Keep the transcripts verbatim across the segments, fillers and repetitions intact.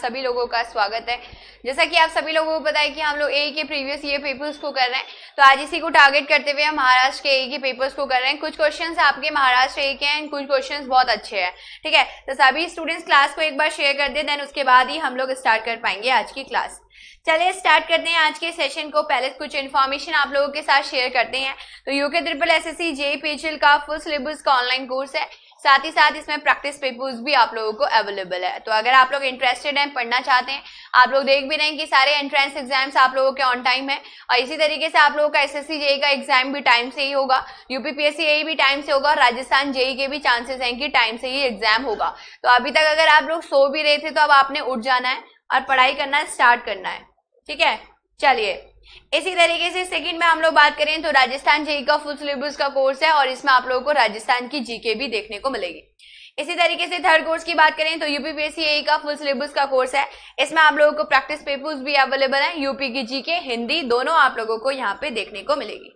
सभी लोगों का स्वागत है। जैसा कि आप सभी लोगों को पता है कि हम लोग ए के प्रीवियस ईयर पेपर्स को कर रहे हैं, तो आज इसी को टारगेट करते हुए हम महाराष्ट्र के ए के पेपर्स को कर रहे हैं। कुछ क्वेश्चंस आपके महाराष्ट्र ए के हैं, कुछ क्वेश्चंस बहुत अच्छे हैं, ठीक है। तो सभी स्टूडेंट्स क्लास को एक बार शेयर कर दें, देन उसके बाद ही हम लोग स्टार्ट कर पाएंगे आज की क्लास। चलिए स्टार्ट करते हैं आज के सेशन को। पहले कुछ इन्फॉर्मेशन आप लोगों के साथ शेयर करते हैं। तो UK triple SSC JEE PHL का फुल सिलेबस का ऑनलाइन कोर्स है, साथ ही साथ इसमें प्रैक्टिस पेपर्स भी आप लोगों को अवेलेबल है। तो अगर आप लोग इंटरेस्टेड हैं, पढ़ना चाहते हैं, आप लोग देख भी रहे हैं कि सारे एंट्रेंस एग्जाम्स आप लोगों के ऑन टाइम है, और इसी तरीके से आप लोगों का एसएससी जेईई का एग्जाम भी टाइम से ही होगा, यूपीपीएससी जेईई भी टाइम से होगा, राजस्थान जेईई के भी चांसेस हैं कि टाइम से ही एग्जाम होगा। तो अभी तक अगर आप लोग सो भी रहे थे तो अब आपने उठ जाना है और पढ़ाई करना स्टार्ट करना है, ठीक है। चलिए इसी तरीके से सेकंड में हम लोग बात करें तो राजस्थान जेईई का फुल सिलेबस का कोर्स है, और इसमें आप लोगों को राजस्थान की जीके भी देखने को मिलेगी। इसी तरीके से थर्ड कोर्स की बात करें तो यूपीपीएससी जेईई का फुल सिलेबस का कोर्स है, इसमें आप लोगों को प्रैक्टिस पेपर्स भी अवेलेबल है, यूपी की जीके हिंदी दोनों आप लोगों को यहाँ पे देखने को मिलेगी।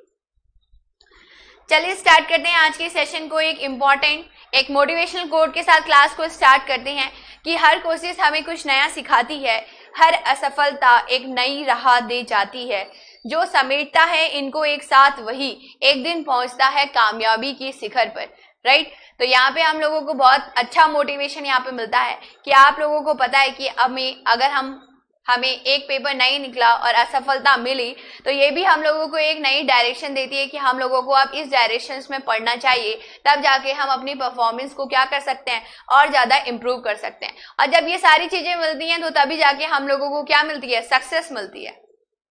चलिए स्टार्ट करते हैं आज के सेशन को। एक इम्पॉर्टेंट एक मोटिवेशनल कोट के साथ क्लास को स्टार्ट करते हैं कि हर कोशिश हमें कुछ नया सिखाती है, हर असफलता एक नई राह दे जाती है, जो समेटता है इनको एक साथ वही एक दिन पहुंचता है कामयाबी की शिखर पर। राइट, तो यहाँ पे हम लोगों को बहुत अच्छा मोटिवेशन यहाँ पे मिलता है कि आप लोगों को पता है कि हमें अगर हम हमें एक पेपर नहीं निकला और असफलता मिली तो ये भी हम लोगों को एक नई डायरेक्शन देती है कि हम लोगों को अब इस डायरेक्शन में पढ़ना चाहिए, तब जाके हम अपनी परफॉर्मेंस को क्या कर सकते हैं और ज्यादा इम्प्रूव कर सकते हैं। और जब ये सारी चीजें मिलती हैं तो तभी जाके हम लोगों को क्या मिलती है, सक्सेस मिलती है।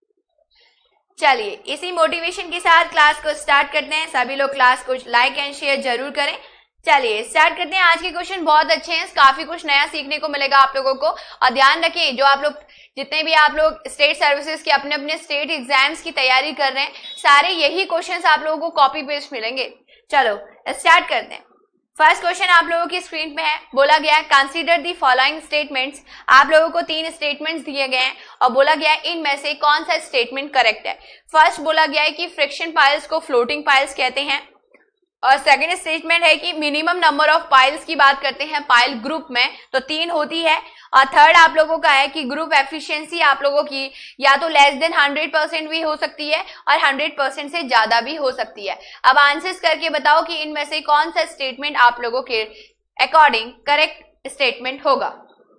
चलिए इसी मोटिवेशन के साथ क्लास को स्टार्ट करते हैं। सभी लोग क्लास को लाइक एंड शेयर जरूर करें। चलिए स्टार्ट करते हैं। आज के क्वेश्चन बहुत अच्छे हैं, काफी कुछ नया सीखने को मिलेगा आप लोगों को। और ध्यान रखिए, जो आप लोग जितने भी आप लोग स्टेट सर्विसेज के अपने अपने स्टेट एग्जाम्स की तैयारी कर रहे हैं, सारे यही क्वेश्चंस आप लोगों को कॉपी पेस्ट मिलेंगे। चलो स्टार्ट करते हैं। फर्स्ट क्वेश्चन आप लोगों की स्क्रीन पे है। बोला गया है कंसीडर दी फॉलोइंग स्टेटमेंट्स। आप लोगों को तीन स्टेटमेंट्स दिए गए हैं और बोला गया है इनमें से कौन सा स्टेटमेंट करेक्ट है। फर्स्ट बोला गया है कि फ्रिक्शन पाइल्स को फ्लोटिंग पाइल्स कहते हैं, और सेकंड स्टेटमेंट है कि मिनिमम नंबर ऑफ पाइल्स की बात करते हैं पाइल ग्रुप में तो तीन होती है, और थर्ड आप लोगों का है कि ग्रुप एफिशिएंसी आप लोगों की या तो लेस देन हंड्रेड परसेंट भी हो सकती है और हंड्रेड परसेंट से ज्यादा भी हो सकती है। अब आंसर्स करके बताओ कि इनमें से कौन सा स्टेटमेंट आप लोगों के अकॉर्डिंग करेक्ट स्टेटमेंट होगा।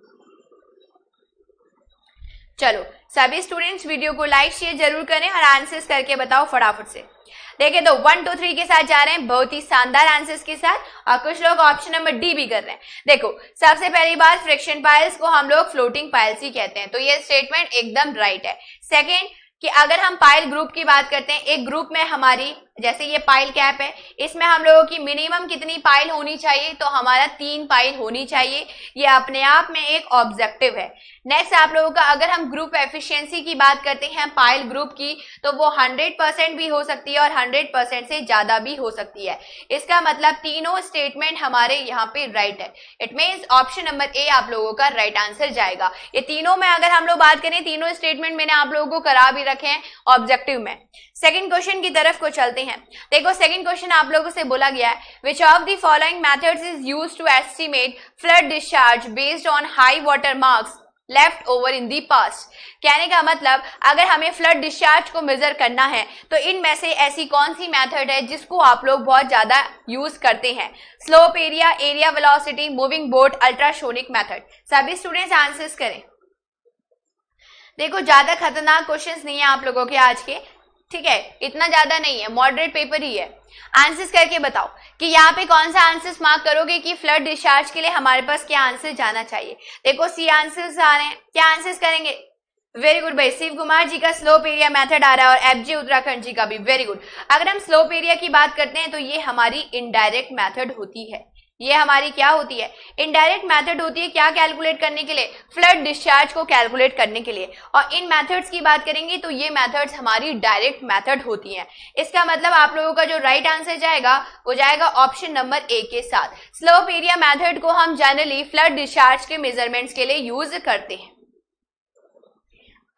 चलो सभी स्टूडेंट्स वीडियो को लाइक शेयर जरूर करें और आंसर्स करके बताओ फटाफट से। देखिए तो वन टू थ्री के साथ जा रहे हैं, बहुत ही शानदार आंसर्स के साथ, और कुछ लोग ऑप्शन नंबर डी भी कर रहे हैं। देखो सबसे पहली बात, फ्रिक्शन पाइल्स को हम लोग फ्लोटिंग पाइल्स ही कहते हैं, तो ये स्टेटमेंट एकदम राइट है। सेकेंड कि अगर हम पाइल ग्रुप की बात करते हैं, एक ग्रुप में हमारी जैसे ये पाइल कैप है, इसमें हम लोगों की मिनिमम कितनी पाइल होनी चाहिए, तो हमारा तीन पाइल होनी चाहिए। ये अपने आप में एक ऑब्जेक्टिव है। नेक्स्ट आप लोगों का अगर हम ग्रुप एफिशिएंसी की बात करते हैं पाइल ग्रुप की, तो वो हंड्रेड परसेंट भी हो सकती है और हंड्रेड परसेंट से ज्यादा भी हो सकती है। इसका मतलब तीनों स्टेटमेंट हमारे यहाँ पे राइट है। It means option number A आप लोगों का राइट आंसर जाएगा। ये तीनों में अगर हम लोग बात करें, तीनों स्टेटमेंट मैंने आप लोगों को करा भी रखे हैं ऑब्जेक्टिव में। सेकंड क्वेश्चन की तरफ को चलते हैं। देखो सेकंड क्वेश्चन आप लोगों से बोला गया है which of the following methods is used to estimate flood discharge based on high water marks left over in the past. कहने का मतलब अगर हमें फ्लड डिस्चार्ज को मेजर करना है तो इनमें से ऐसी कौन सी मेथड है जिसको आप लोग बहुत ज्यादा यूज करते हैं। Slope area, area velocity, moving boat, ultrasonic method. सभी स्टूडेंट्स आंसर्स करें। देखो ज्यादा खतरनाक क्वेश्चंस नहीं है आप लोगों के आज के, ठीक है, इतना ज्यादा नहीं है, मॉडरेट पेपर ही है। आंसर्स करके बताओ कि यहाँ पे कौन सा आंसर्स मार्क करोगे कि फ्लड डिस्चार्ज के लिए हमारे पास क्या आंसर जाना चाहिए। देखो सी आंसर्स आ रहे हैं, क्या आंसर्स करेंगे। वेरी गुड भाई, शिव कुमार जी का स्लोप एरिया मेथड आ रहा है और एफजे उत्तराखंड जी का भी, वेरी गुड। अगर हम स्लोप एरिया की बात करते हैं तो ये हमारी इनडायरेक्ट मेथड होती है। ये हमारी क्या होती है, इनडायरेक्ट मेथड होती है। क्या कैलकुलेट करने के लिए, फ्लड डिस्चार्ज को कैलकुलेट करने के लिए। और इन मेथड्स की बात करेंगे तो ये मेथड्स हमारी डायरेक्ट मेथड होती हैं। इसका मतलब आप लोगों का जो राइट आंसर जाएगा वो जाएगा ऑप्शन नंबर ए के साथ। स्लोप एरिया मेथड को हम जनरली फ्लड डिस्चार्ज के मेजरमेंट्स के लिए यूज करते हैं।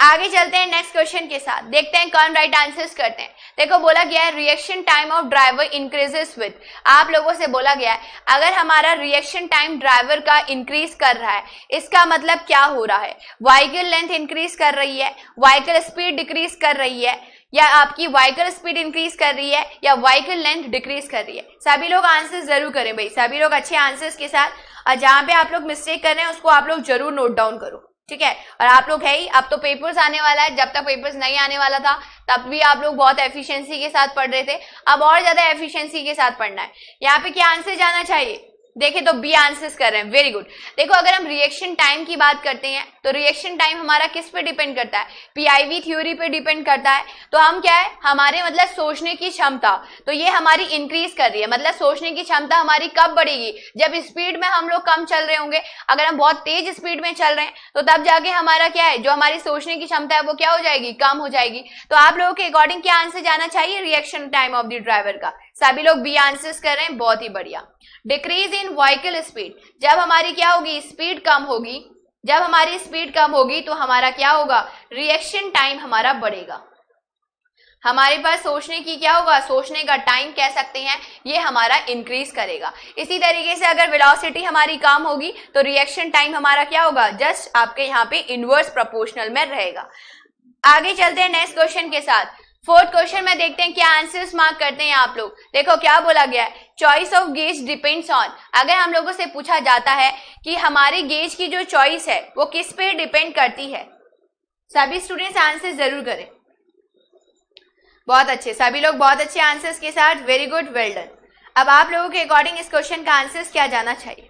आगे चलते हैं नेक्स्ट क्वेश्चन के साथ, देखते हैं कौन राइट आंसर्स करते हैं। देखो बोला गया है reaction time of driver increases with, आप लोगों से बोला गया है अगर हमारा रिएक्शन टाइम ड्राइवर का इंक्रीज कर रहा है, इसका मतलब क्या हो रहा है, व्हीकल लेंथ इंक्रीज कर रही है, व्हीकल स्पीड डिक्रीज कर रही है, या आपकी व्हीकल स्पीड इंक्रीज कर रही है, या व्हीकल लेंथ डिक्रीज कर रही है। सभी लोग आंसर्स जरूर करें भाई, सभी लोग अच्छे आंसर्स के साथ, और जहां पे आप लोग मिस्टेक कर रहे हैं उसको आप लोग जरूर नोट डाउन करो, ठीक है। और आप लोग है ही, अब तो पेपर्स आने वाला है, जब तक पेपर्स नहीं आने वाला था तब भी आप लोग बहुत एफिशिएंसी के साथ पढ़ रहे थे, अब और ज्यादा एफिशिएंसी के साथ पढ़ना है। यहाँ पे क्या आंसर जाना चाहिए, देखें तो बी आंसर्स कर रहे हैं, वेरी गुड। देखो अगर हम रिएक्शन टाइम की बात करते हैं तो रिएक्शन टाइम हमारा किस पे डिपेंड करता है, पीआईवी थ्योरी पे डिपेंड करता है। तो हम क्या है, हमारे मतलब सोचने की क्षमता, तो ये हमारी इंक्रीज कर रही है, मतलब सोचने की क्षमता हमारी कब बढ़ेगी, जब स्पीड में हम लोग कम चल रहे होंगे। अगर हम बहुत तेज स्पीड में चल रहे हैं तो तब जाके हमारा क्या है, जो हमारी सोचने की क्षमता है वो क्या हो जाएगी, कम हो जाएगी। तो आप लोगों के अकॉर्डिंग क्या आंसर जाना चाहिए, reaction time of the driver का। सभी लोग बी आंसर्स कर रहे हैं, बहुत ही बढ़िया। डिक्रीज इन व्हीकल स्पीड, जब हमारी क्या होगी, स्पीड कम होगी, जब हमारी स्पीड कम होगी तो हमारा क्या होगा, रिएक्शन टाइम हमारा बढ़ेगा। हमारे पास सोचने की क्या होगा, सोचने का टाइम कह सकते हैं, ये हमारा इंक्रीज करेगा। इसी तरीके से अगर वेलोसिटी हमारी कम होगी तो रिएक्शन टाइम हमारा क्या होगा, जस्ट आपके यहाँ पे इनवर्स प्रोपोर्शनल में रहेगा। आगे चलते हैं नेक्स्ट क्वेश्चन के साथ। फोर्थ क्वेश्चन में देखते हैं क्या आंसर्स मार्क करते हैं आप लोग। देखो क्या बोला गया है, choice of gauge depends on. अगर हम लोगों से पूछा जाता है कि हमारी गेज की जो चॉइस है वो किस पे डिपेंड करती है, सभी स्टूडेंट्स आंसर जरूर करें। बहुत अच्छे, सभी लोग बहुत अच्छे आंसर्स के साथ, वेरी गुड, वेल डन। अब आप लोगों के अकॉर्डिंग इस क्वेश्चन का आंसर्स क्या जाना चाहिए।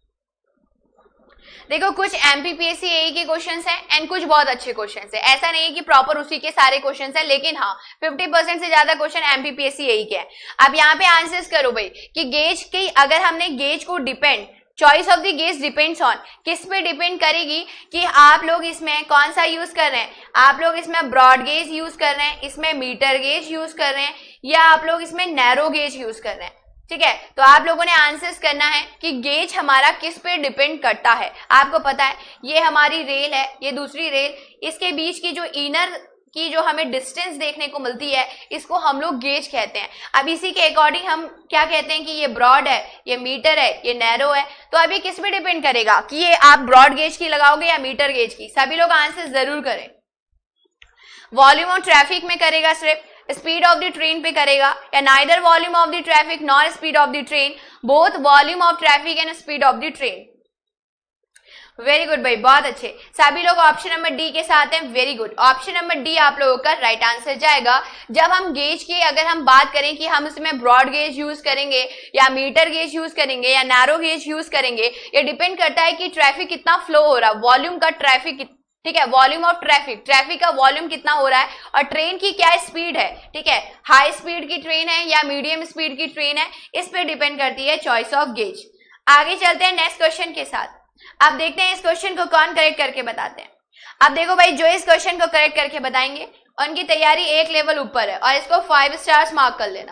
देखो कुछ एमपीपीएससी एई के क्वेश्चंस हैं एंड कुछ बहुत अच्छे क्वेश्चंस हैं, ऐसा नहीं है कि प्रॉपर उसी के सारे क्वेश्चंस हैं, लेकिन हाँ पचास परसेंट से ज्यादा क्वेश्चन एमपीपीएससी एई के हैं। अब यहाँ पे आंसर्स करो भाई कि गेज की, अगर हमने गेज को depend, choice of the gauge depends on, किस पे डिपेंड करेगी कि आप लोग इसमें कौन सा यूज कर रहे हैं, आप लोग इसमें ब्रॉड गेज यूज कर रहे हैं, इसमें मीटर गेज यूज कर रहे हैं, या आप लोग इसमें नैरो गेज यूज कर रहे हैं, ठीक है। तो आप लोगों ने आंसर्स करना है कि गेज हमारा किस पे डिपेंड करता है। आपको पता है ये हमारी रेल है, ये दूसरी रेल, इसके बीच की जो इनर की जो हमें डिस्टेंस देखने को मिलती है इसको हम लोग गेज कहते हैं। अब इसी के अकॉर्डिंग हम क्या कहते हैं कि ये ब्रॉड है, ये मीटर है, ये नैरो है। तो अब ये किस पे डिपेंड करेगा कि ये आप ब्रॉड गेज की लगाओगे या मीटर गेज की। सभी लोग आंसर जरूर करें। वॉल्यूम ऑफ ट्रैफिक में करेगा, सिर्फ स्पीड ऑफ द ट्रेन पे करेगा, या neither volume of the traffic nor speed of the train, both volume of traffic and speed of the train. Very good भाई, बहुत अच्छे, सभी लोग ऑप्शन नंबर डी के साथ हैं, very good. Option number D आप लोगों का राइट आंसर जाएगा। जब हम गेज की अगर हम बात करें कि हम इसमें ब्रॉड गेज यूज करेंगे या मीटर गेज यूज करेंगे या नैरो गेज यूज करेंगे, ये डिपेंड करता है कि ट्रैफिक कितना फ्लो हो रहा है, वॉल्यूम का ट्रैफिक, ठीक है, वॉल्यूम ऑफ ट्रैफिक, ट्रैफिक का वॉल्यूम कितना हो रहा है, और ट्रेन की क्या स्पीड है, ठीक है, हाई स्पीड की ट्रेन है या मीडियम स्पीड की ट्रेन है, इस पे डिपेंड करती है चॉइस ऑफ गेज। आगे चलते हैं नेक्स्ट क्वेश्चन के साथ। अब देखते हैं इस क्वेश्चन को कौन करेक्ट करके बताते हैं। अब देखो भाई, जो इस क्वेश्चन को करेक्ट करके बताएंगे उनकी तैयारी एक लेवल ऊपर है और इसको फाइव स्टार्स मार्क कर लेना।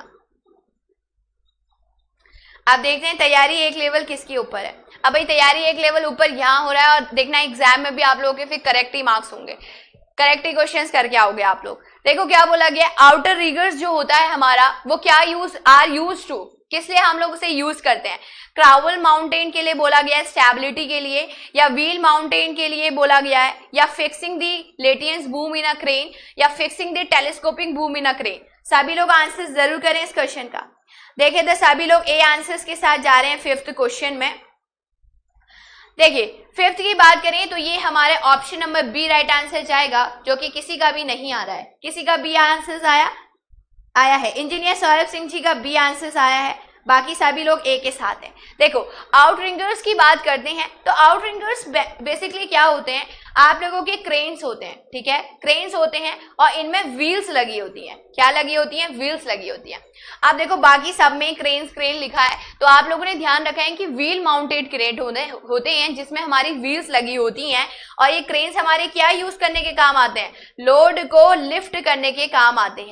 अब देखते हैं तैयारी एक लेवल किसकी ऊपर है। अब भाई तैयारी एक लेवल ऊपर यहाँ हो रहा है, और देखना एग्जाम में भी आप लोगों के फिर करेक्ट ही मार्क्स होंगे, करेक्ट ही क्वेश्चंस करके आओगे आप लोग। देखो क्या बोला गया, आउटर रिगर्स जो होता है हमारा वो क्या यूज आर यूज टू, किस लिए हम लोग उसे यूज करते हैं। क्राउल माउंटेन के लिए बोला गया है, स्टेबिलिटी के लिए, या व्हील माउंटेन के लिए बोला गया है, या fixing the lattice boom in a crane, या fixing the telescopic boom in a crane. सभी लोग आंसर जरूर करें इस क्वेश्चन का। देखिए तो सभी लोग ए आंसर्स के साथ जा रहे हैं फिफ्थ क्वेश्चन में। देखिए फिफ्थ की बात करें तो ये हमारे option number B right answer जाएगा, जो कि किसी का भी नहीं आ रहा है। किसी का बी आंसर आया आया है, इंजीनियर सौरभ सिंह जी का बी आंसर आया है, बाकी सभी लोग ए के साथ हैं। देखो आउटरिंगर्स की बात करते हैं तो आउटरिंगर्स बेसिकली क्या होते हैं, आप लोगों के क्रेन्स होते हैं, ठीक है, क्रेन्स होते हैं और इनमें व्हील्स लगी होती हैं। क्या लगी होती हैं, व्हील्स लगी होती हैं। अब देखो बाकी सब में क्रेन्स क्रेन लिखा है, तो आप लोगों ने ध्यान रखा है कि व्हील माउंटेड क्रेन होते होते हैं जिसमें हमारी व्हील्स लगी होती हैं, और ये क्रेन्स हमारे क्या यूज करने के काम आते हैं, लोड को लिफ्ट करने के काम आते हैं।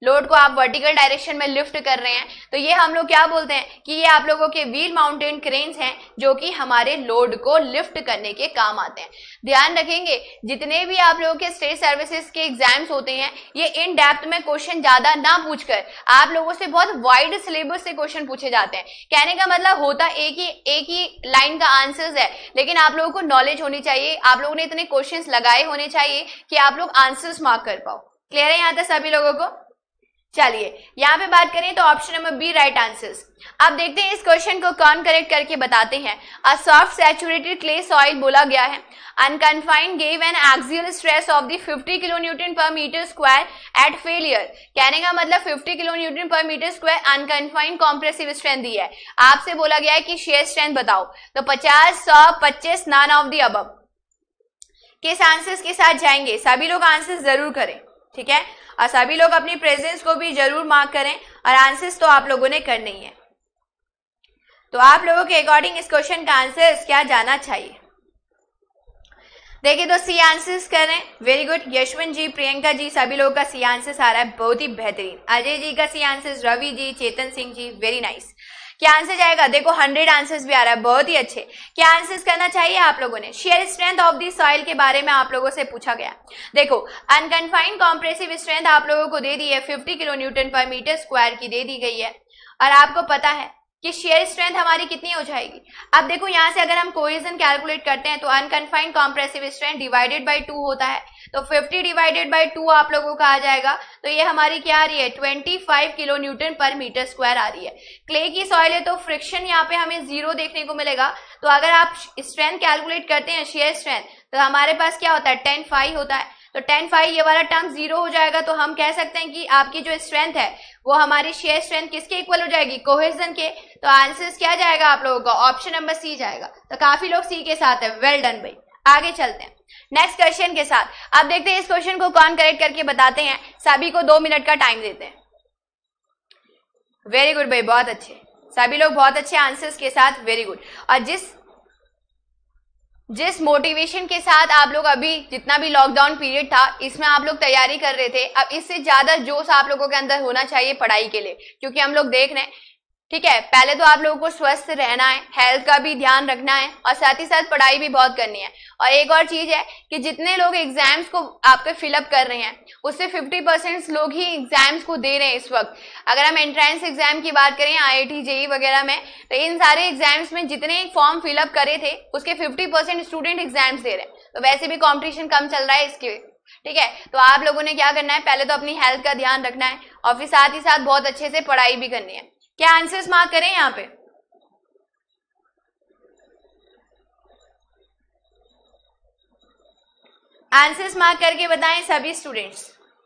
लोड को आप वर्टिकल डायरेक्शन में लिफ्ट कर रहे हैं, तो ये हम लोग क्या बोलते हैं कि ये आप लोगों के व्हील माउंटेड क्रेन्स हैं जो कि हमारे लोड को लिफ्ट करने के काम आते हैं। ध्यान रखेंगे जितने भी आप लोगों के स्टेट सर्विसेज के एग्जाम्स होते हैं, ये इन डेप्थ में क्वेश्चन ज्यादा ना पूछकर आप लोगों से बहुत वाइड सिलेबस से क्वेश्चन पूछे जाते हैं। कहने का मतलब होता एक ही एक ही लाइन का आंसर्स है, लेकिन आप लोगों को नॉलेज होनी चाहिए, आप लोगों ने इतने क्वेश्चंस लगाए होने चाहिए कि आप लोग आंसर्स मार्क कर पाओ। क्लियर है यहाँ तक सभी लोगों को? चलिए यहाँ पे बात करें तो option number B right answers. अब देखते हैं इस क्वेश्चन को कौन करेक्ट करके बताते हैं। A soft saturated clay soil बोला गया है, unconfined gave an axial stress of the fifty kilo newton per metre square at failure. कहने का मतलब fifty kilo newton per metre square unconfined compressive strength दी है। आपसे बोला गया है कि शेयर स्ट्रेंथ बताओ, तो पचास, सौ, पच्चीस, नन ऑफ द अबव। किस आंसर्स के साथ जाएंगे? सभी लोग आंसर्स जरूर करें, ठीक है, और सभी लोग अपनी प्रेजेंस को भी जरूर मार्क करें, और आंसर्स तो आप लोगों ने करने ही है। तो आप लोगों के अकॉर्डिंग इस क्वेश्चन का आंसर क्या जाना चाहिए? देखिए तो सी आंसर्स कर रहे हैं, वेरी गुड। यशवंत जी, प्रियंका जी, सभी लोगों का सी आंसर्स आ रहा है, बहुत ही बेहतरीन। अजय जी का C answers, Ravi ji, Chetan Singh ji, very nice. क्या आंसर जाएगा? देखो हंड्रेड आंसर्स भी आ रहा है, बहुत ही अच्छे। क्या आंसर्स करना चाहिए आप लोगों ने? Shear strength of the soil के बारे में आप लोगों से पूछा गया। देखो अनकन्फाइंड कॉम्प्रेसिव स्ट्रेंथ आप लोगों को दे दी है, fifty kilo newton per metre square की दे दी गई है, और आपको पता है कि शेयर स्ट्रेंथ हमारी कितनी हो जाएगी। अब देखो यहाँ से अगर हम कोहेजन कैलकुलेट करते हैं तो unconfined compressive strength divided by two होता है, तो फिफ्टी डिवाइडेड बाय टू आप लोगों का आ जाएगा, तो ये हमारी क्या आ रही है? पच्चीस kilo newton per metre square आ रही है। क्ले की सॉइल है तो फ्रिक्शन यहाँ पे हमें जीरो देखने को मिलेगा, तो अगर आप स्ट्रेंथ कैलकुलेट करते हैं शेयर स्ट्रेंथ, तो हमारे पास क्या होता है? टेन फाइव होता है, तो टेन फाइव ये वाला टर्म जीरो हो जाएगा, तो हम कह सकते हैं कि आपकी जो स्ट्रेंथ है वो हमारी शेयर स्ट्रेंथ किसके इक्वल हो जाएगी? कोहेजन के। तो आंसर क्या जाएगा आप लोगों का? ऑप्शन नंबर सी जाएगा। तो काफी लोग सी के साथ है, वेल डन भाई। आगे चलते हैं नेक्स्ट क्वेश्चन के साथ। अब देखते हैं इस क्वेश्चन को कौन करेक्ट करके बताते हैं। सभी को दो मिनट का टाइम देते हैं। वेरी गुड भाई, बहुत अच्छे, सभी लोग बहुत अच्छे आंसर्स के साथ, वेरी गुड। और जिस जिस मोटिवेशन के साथ आप लोग अभी जितना भी लॉकडाउन पीरियड था इसमें आप लोग तैयारी कर रहे थे, अब इससे ज्यादा जोश आप लोगों के अंदर होना चाहिए पढ़ाई के लिए, क्योंकि हम लोग देख रहे हैं, ठीक है, पहले तो आप लोगों को स्वस्थ रहना है, हेल्थ का भी ध्यान रखना है, और साथ ही साथ पढ़ाई भी बहुत करनी है। और एक और चीज है कि जितने लोग एग्जाम्स को आपके फिलअप कर रहे हैं उससे फिफ्टी परसेंट लोग ही एग्जाम्स को दे रहे हैं इस वक्त। अगर हम एंट्रेंस एग्जाम की बात करें आई आई टी, जेई वगैरह में, तो इन सारे एग्जाम्स में जितने फॉर्म फिलअप करे थे उसके फिफ्टी परसेंट स्टूडेंट एग्जाम्स दे रहे हैं, तो वैसे भी कॉम्पिटिशन कम चल रहा है इसके, ठीक है। तो आप लोगों ने क्या करना है? पहले तो अपनी हेल्थ का ध्यान रखना है, और फिर साथ ही साथ बहुत अच्छे से पढ़ाई भी करनी है। क्या आंसर्स मार्क करें यहाँ पे? आंसर्स मार्क करके बताएं सभी स्टूडेंट्स।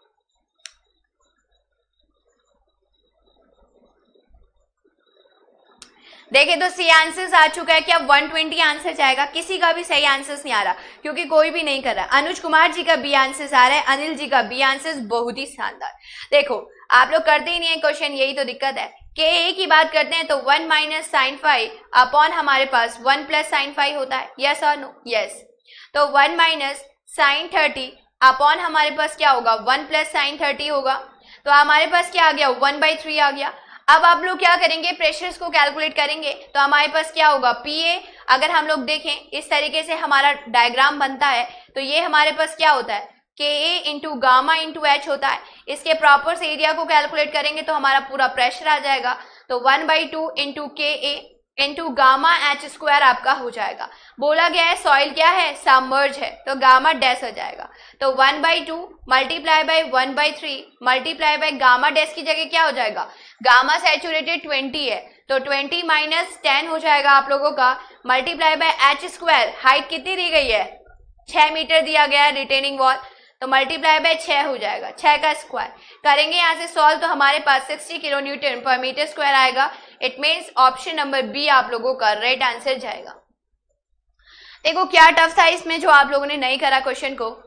देखिए तो सी आंसर्स आ चुका है कि अब वन ट्वेंटी आंसर जाएगा। किसी का भी सही आंसर्स नहीं आ रहा क्योंकि कोई भी नहीं कर रहा। अनुज कुमार जी का बी आंसर्स आ रहा है, अनिल जी का बी आंसर्स, बहुत ही शानदार। देखो आप लोग करते ही नहीं है क्वेश्चन, यही तो दिक्कत है। के ए की बात करते हैं तो one minus sign five upon हमारे पास वन प्लस साइन फाइव होता है, यस और नो? यस। तो one minus sign thirty upon हमारे पास क्या होगा? वन प्लस साइन थर्टी होगा, तो हमारे पास क्या आ गया? वन बाई थ्री आ गया। अब आप लोग क्या करेंगे? प्रेशर्स को कैलकुलेट करेंगे, तो हमारे पास क्या होगा? P A. अगर हम लोग देखें इस तरीके से हमारा डायग्राम बनता है, तो ये हमारे पास क्या होता है? K A into gamma into H होता है। इसके प्रॉपर से एरिया को कैलकुलेट करेंगे तो हमारा पूरा प्रेशर आ जाएगा, तो one by two into K A into gamma H square आपका हो जाएगा। बोला गया है सॉइल क्या है? सबमर्ज है, तो गामा डैश हो जाएगा। तो one by two multiply by one by three multiply by gamma dash की जगह क्या हो जाएगा? गामा सैचुरेटेड ट्वेंटी है, तो ट्वेंटी माइनस टेन हो जाएगा आप लोगों का, multiply by H square. Height कितनी दी गई है? छह मीटर दिया गया है रिटेनिंग वॉल, तो मल्टीप्लाई बाय छह हो जाएगा, छह का स्क्वायर करेंगे यहाँ से सॉल्व, तो हमारे पास sixty kilo newton per metre square आएगा। It means option number B आप लोगों का राइट आंसर जाएगा। देखो क्या टफ था इसमें जो आप लोगों ने नहीं करा क्वेश्चन को।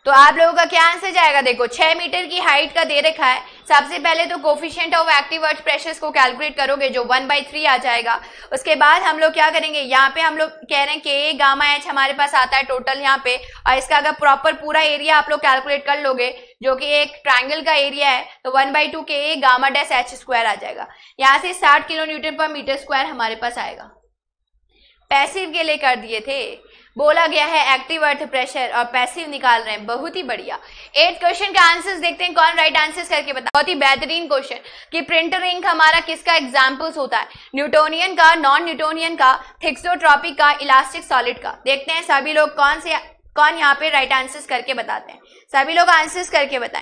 तो आप लोगों का क्या आंसर जाएगा, देखो छह मीटर की हाइट का दे रखा है, सबसे पहले तो coefficient of active earth pressures को कैलकुलेट करोगे जो वन बाई थ्री आ जाएगा। उसके बाद हम लोग क्या करेंगे, यहाँ पे हम लोग कह रहे हैं कि ए गामा एच हमारे पास आता है टोटल यहाँ पे, और इसका अगर प्रॉपर पूरा एरिया आप लोग कैलकुलेट कर लोगे जो कि एक ट्राइंगल का एरिया है, तो one by two K A gamma dash H square आ जाएगा। यहाँ से साठ kilo newton per metre square हमारे पास आएगा। पैसिव के लिए कर दिए थे, बोला गया है एक्टिव अर्थ प्रेशर और पैसिव निकाल रहे हैं, बहुत ही बढ़िया। एट क्वेश्चन का आंसर्स देखते हैं, कौन राइट आंसर्स करके बता। बहुत ही बेहतरीन क्वेश्चन कि प्रिंटर इंक हमारा किसका एग्जांपल्स होता है, न्यूटोनियन का, नॉन न्यूटोनियन का, थिक्सोट्रॉपिक का, इलास्टिक सॉलिड का। देखते हैं सभी लोग कौन से कौन यहाँ पे राइट आंसर्स करके बताते हैं, सभी लोग आंसर्स करके बताएं।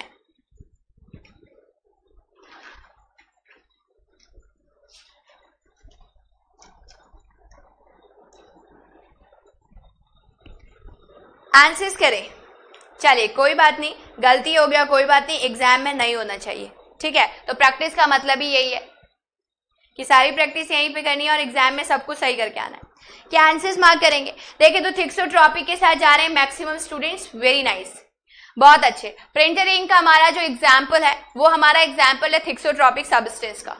आंसर्स करें, चलिए कोई बात नहीं, गलती हो गया कोई बात नहीं, एग्जाम में नहीं होना चाहिए, ठीक है। तो प्रैक्टिस का मतलब ही यही है कि सारी प्रैक्टिस यहीं पे करनी है और एग्जाम में सब कुछ सही करके आना है। क्या आंसर्स मार्क करेंगे, देखिए तो थिक्सोट्रॉपिक के साथ जा रहे हैं मैक्सिमम स्टूडेंट्स, वेरी नाइस, बहुत अच्छे। प्रिंटर इंक का हमारा जो एग्जाम्पल है वो हमारा एग्जाम्पल है थिक्सोट्रॉपिक सब्सटेंस का।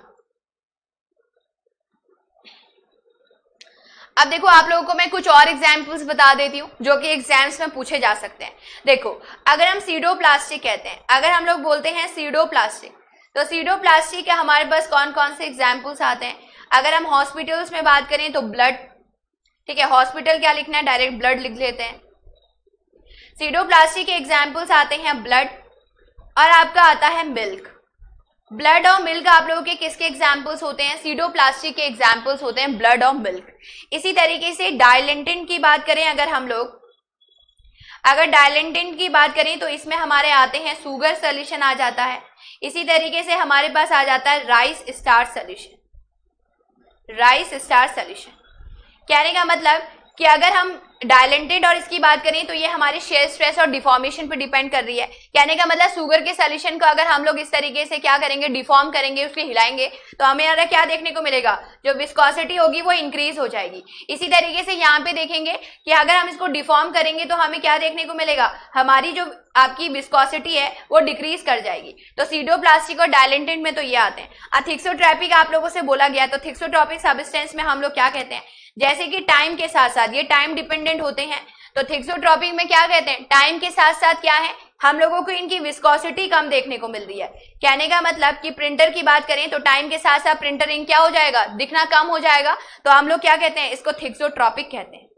अब देखो आप लोगों को मैं कुछ और एग्जाम्पल्स बता देती हूँ जो कि एग्जाम्स में पूछे जा सकते हैं। देखो अगर हम सीडोप्लास्टिक कहते हैं, अगर हम लोग बोलते हैं सीडोप्लास्टिक, तो सीडोप्लास्टिक के हमारे पास कौन कौन से एग्जाम्पल्स आते हैं। अगर हम हॉस्पिटल्स में बात करें तो ब्लड, ठीक है, हॉस्पिटल क्या लिखना है, डायरेक्ट ब्लड लिख लेते हैं। सीडोप्लास्टिक के एग्जाम्पल्स आते हैं ब्लड, और आपका आता है मिल्क। ब्लड और मिल्क आप लोगों के किसके एग्जाम्पल्स होते हैं, सीडोप्लास्टिक के एग्जाम्पल्स होते हैं ब्लड और मिल्क। इसी तरीके से डायलेंटिन की बात करें, अगर हम लोग अगर डायलेंटिन की बात करें तो इसमें हमारे आते हैं सुगर सॉल्यूशन आ जाता है। इसी तरीके से हमारे पास आ जाता है rice starch solution. Rice starch solution कहने का मतलब कि अगर हम डायलेंटेड और इसकी बात करें तो ये हमारे शेयर स्ट्रेस और डिफॉर्मेशन पे डिपेंड कर रही है। कहने का मतलब शुगर के सॉल्यूशन को अगर हम लोग इस तरीके से क्या करेंगे, डिफॉर्म करेंगे, उसके हिलाएंगे, तो हमें यार क्या देखने को मिलेगा, जो विस्कोसिटी होगी वो इंक्रीज हो जाएगी। इसी तरीके से यहाँ पे देखेंगे कि अगर हम इसको डिफॉर्म करेंगे तो हमें क्या देखने को मिलेगा, हमारी जो आपकी विस्कोसिटी है वो डिक्रीज कर जाएगी। तो सीडोप्लास्टिक और डायलेंटेड में तो ये आते हैं। थिक्सोट्रॉपिक आप लोगों से बोला गया, तो थिक्सोट्रॉपिक सब्सटेंस में हम लोग क्या कहते हैं, जैसे कि टाइम के साथ साथ ये टाइम डिपेंडेंट होते हैं, तो थिक्सोट्रॉपिक में क्या कहते हैं, टाइम के साथ साथ क्या है, हम लोगों को इनकी विस्कोसिटी कम देखने को मिल रही है। कहने का मतलब कि प्रिंटर की बात करें तो टाइम के साथ साथ प्रिंटर इंक क्या हो जाएगा, दिखना कम हो जाएगा, तो हम लोग क्या कहते हैं, इसको थिक्सोट्रॉपिक कहते हैं।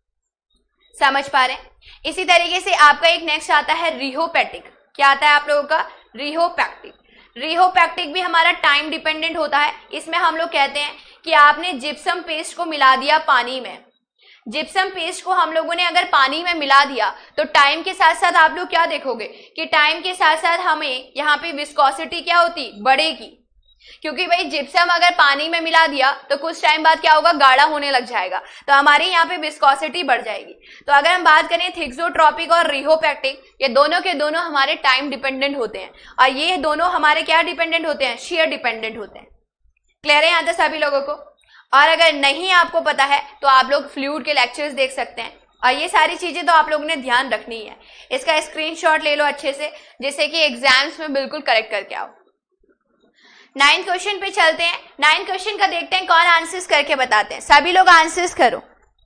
समझ पा रहे हैं। इसी तरीके से आपका एक नेक्स्ट आता है रिहोपैटिक। क्या आता है आप लोगों का, रिहोपैक्टिक। रिहोपैक्टिक भी हमारा टाइम डिपेंडेंट होता है। इसमें हम लोग कहते हैं कि आपने जिप्सम पेस्ट को मिला दिया पानी में, जिप्सम पेस्ट को हम लोगों ने अगर पानी में मिला दिया तो टाइम के साथ साथ आप लोग क्या देखोगे कि टाइम के साथ साथ हमें यहाँ पे विस्कोसिटी क्या होती, बढ़ेगी, क्योंकि भाई जिप्सम अगर पानी में मिला दिया तो कुछ टाइम बाद क्या होगा, गाढ़ा होने लग जाएगा, तो हमारी यहाँ पे विस्कोसिटी बढ़ जाएगी। तो अगर हम बात करें थिक्सोट्रॉपिक और रिहोपैक्टिक, ये दोनों के दोनों हमारे टाइम डिपेंडेंट होते हैं, और ये दोनों हमारे क्या डिपेंडेंट होते हैं, शेयर डिपेंडेंट होते हैं। क्लियर है यहाँ तक सभी लोगों को। और अगर नहीं आपको पता है तो आप लोग फ्लूइड के लेक्चर्स देख सकते हैं, और ये सारी चीजें तो आप लोगों ने ध्यान रखनी है। इसका स्क्रीनशॉट ले लो अच्छे से, जिससे कि एग्जाम्स में बिल्कुल करेक्ट करके आओ। नाइन्थ क्वेश्चन पे चलते हैं। नाइन्थ क्वेश्चन का देखते हैं कौन आंसर्स करके बताते हैं। सभी लोग आंसर्स करो।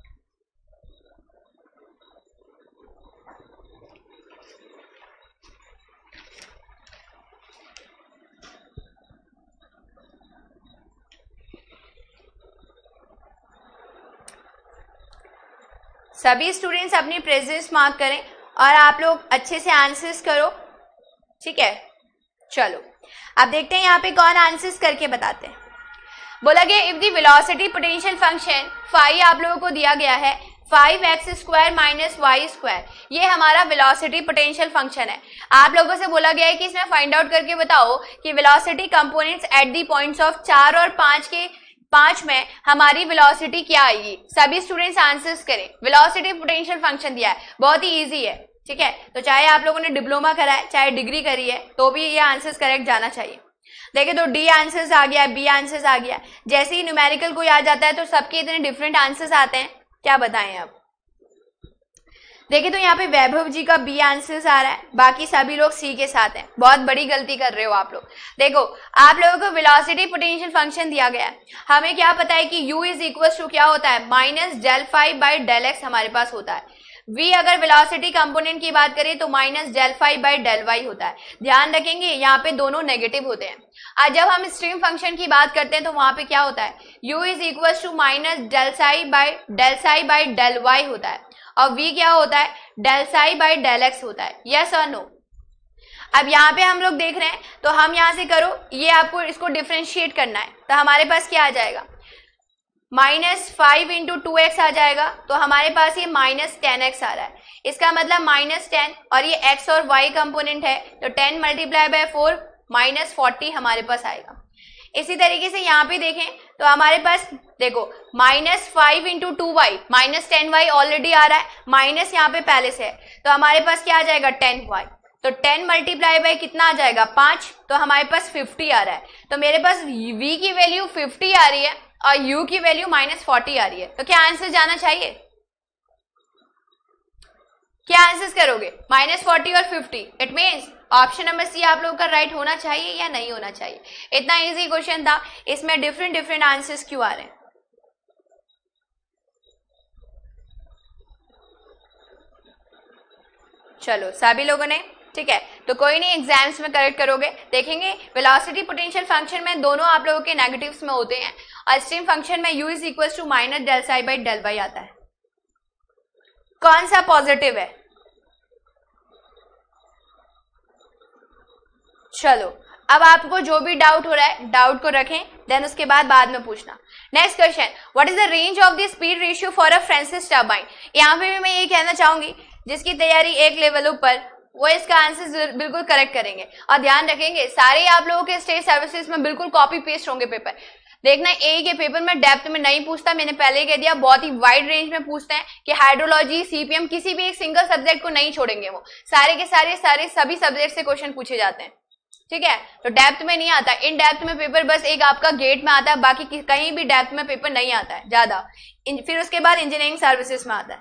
सभी स्टूडेंट्स अपनी प्रेजेंस मार्क करें और आप लोग अच्छे से आंसर्स करो, ठीक है। चलो अब देखते हैं यहाँ पे कौन आंसर्स करके बताते हैं। बोला गया if the velocity potential function five आप लोगों को दिया गया है five X square minus Y square, ये हमारा वेलोसिटी पोटेंशियल फंक्शन है। आप लोगों से बोला गया है कि इसमें फाइंड आउट करके बताओ कि velocity components at the points of चार और पांच के पांच में हमारी वेलोसिटी क्या आएगी। सभी स्टूडेंट्स आंसर्स करें। वेलोसिटी पोटेंशियल फंक्शन दिया है, बहुत ही इजी है, ठीक है। तो चाहे आप लोगों ने डिप्लोमा करा है चाहे डिग्री करी है तो भी ये आंसर्स करेक्ट जाना चाहिए। देखिए तो डी आंसर्स आ गया, बी आंसर्स आ गया। जैसे ही न्यूमेरिकल कोई आ जाता है तो सबके इतने डिफरेंट आंसर्स आते हैं, क्या बताएं आप। देखिए तो यहाँ पे वैभव जी का बी आंसर्स आ रहा है, बाकी सभी लोग सी के साथ हैं। बहुत बड़ी गलती कर रहे हो आप लोग। देखो आप लोगों को वेलोसिटी पोटेंशियल फंक्शन दिया गया है, हमें क्या पता है कि u इज इक्वल टू क्या होता है, minus del five by del X हमारे पास होता है। v अगर वेलोसिटी कंपोनेंट की बात करें तो minus del five by del Y होता है। ध्यान रखेंगे यहाँ पे दोनों नेगेटिव होते हैं। आज जब हम स्ट्रीम फंक्शन की बात करते हैं तो वहां पे क्या होता है, u is equal to minus del psi by del psi by del Y होता है, और v क्या होता है, del psi by del X होता है। यस और नो। अब यहाँ पे हम लोग देख रहे हैं तो हम यहाँ से करो, ये आपको इसको डिफ्रेंशिएट करना है, तो हमारे पास क्या आ जाएगा, minus five into two X आ जाएगा, तो हमारे पास ये माइनस टेन एक्स आ रहा है। इसका मतलब माइनस टेन, और ये x और y कंपोनेंट है, तो ten multiply by four minus forty हमारे पास आएगा। इसी तरीके से यहाँ पे देखें तो हमारे पास देखो minus five into two Y, minus ten Y already आ रहा है, माइनस यहाँ पे पहले से है, तो हमारे पास क्या आ जाएगा, टेन वाई। तो टेन मल्टीप्लाई बाई कितना आ जाएगा, पांच, तो हमारे पास फिफ्टी आ रहा है। तो मेरे पास v की वैल्यू फिफ्टी आ रही है और u की वैल्यू माइनस फोर्टी आ रही है। तो क्या आंसर जाना चाहिए, क्या आंसर करोगे, माइनस फोर्टी और fifty. It means option number C आप लोगों का राइट होना चाहिए या नहीं होना चाहिए। इतना इजी क्वेश्चन था, इसमें डिफरेंट डिफरेंट आंसर्स क्यों आ रहे हैं। चलो सभी लोगों ने, ठीक है, तो कोई नहीं, एग्जाम्स में करेक्ट करोगे। देखेंगे वेलोसिटी पोटेंशियल फंक्शन में दोनों आप लोगों के नेगेटिव्स में होते हैं, और स्ट्रीम फंक्शन में u is equal to minus del psi by del Y आता है। कौन सा पॉजिटिव है, चलो अब आपको जो भी डाउट हो रहा है डाउट को रखें, देन उसके बाद बाद में पूछना। Next question, what is the range of the speed ratio for a Francis turbine. यहाँ पे भी मैं ये कहना चाहूंगी, जिसकी तैयारी एक लेवल ऊपर, वो इसका आंसर बिल्कुल करेक्ट करेंगे। और ध्यान रखेंगे सारे आप लोगों के स्टेट सर्विसेज में बिल्कुल कॉपी पेस्ट होंगे पेपर। देखना ए के पेपर में डेप्थ में नहीं पूछता, मैंने पहले ही कह दिया, बहुत ही वाइड रेंज में पूछते हैं कि हाइड्रोलॉजी, सीपीएम, किसी भी एक सिंगल सब्जेक्ट को नहीं छोड़ेंगे, वो सारे के सारे सारे सभी सब्जेक्ट से क्वेश्चन पूछे जाते हैं। ठीक है, तो डेप्थ में नहीं आता, इन डेप्थ में पेपर बस एक आपका गेट में आता है, बाकी कहीं भी डेप्थ में पेपर नहीं आता है ज्यादा। फिर उसके बाद इंजीनियरिंग सर्विसेज में आता है।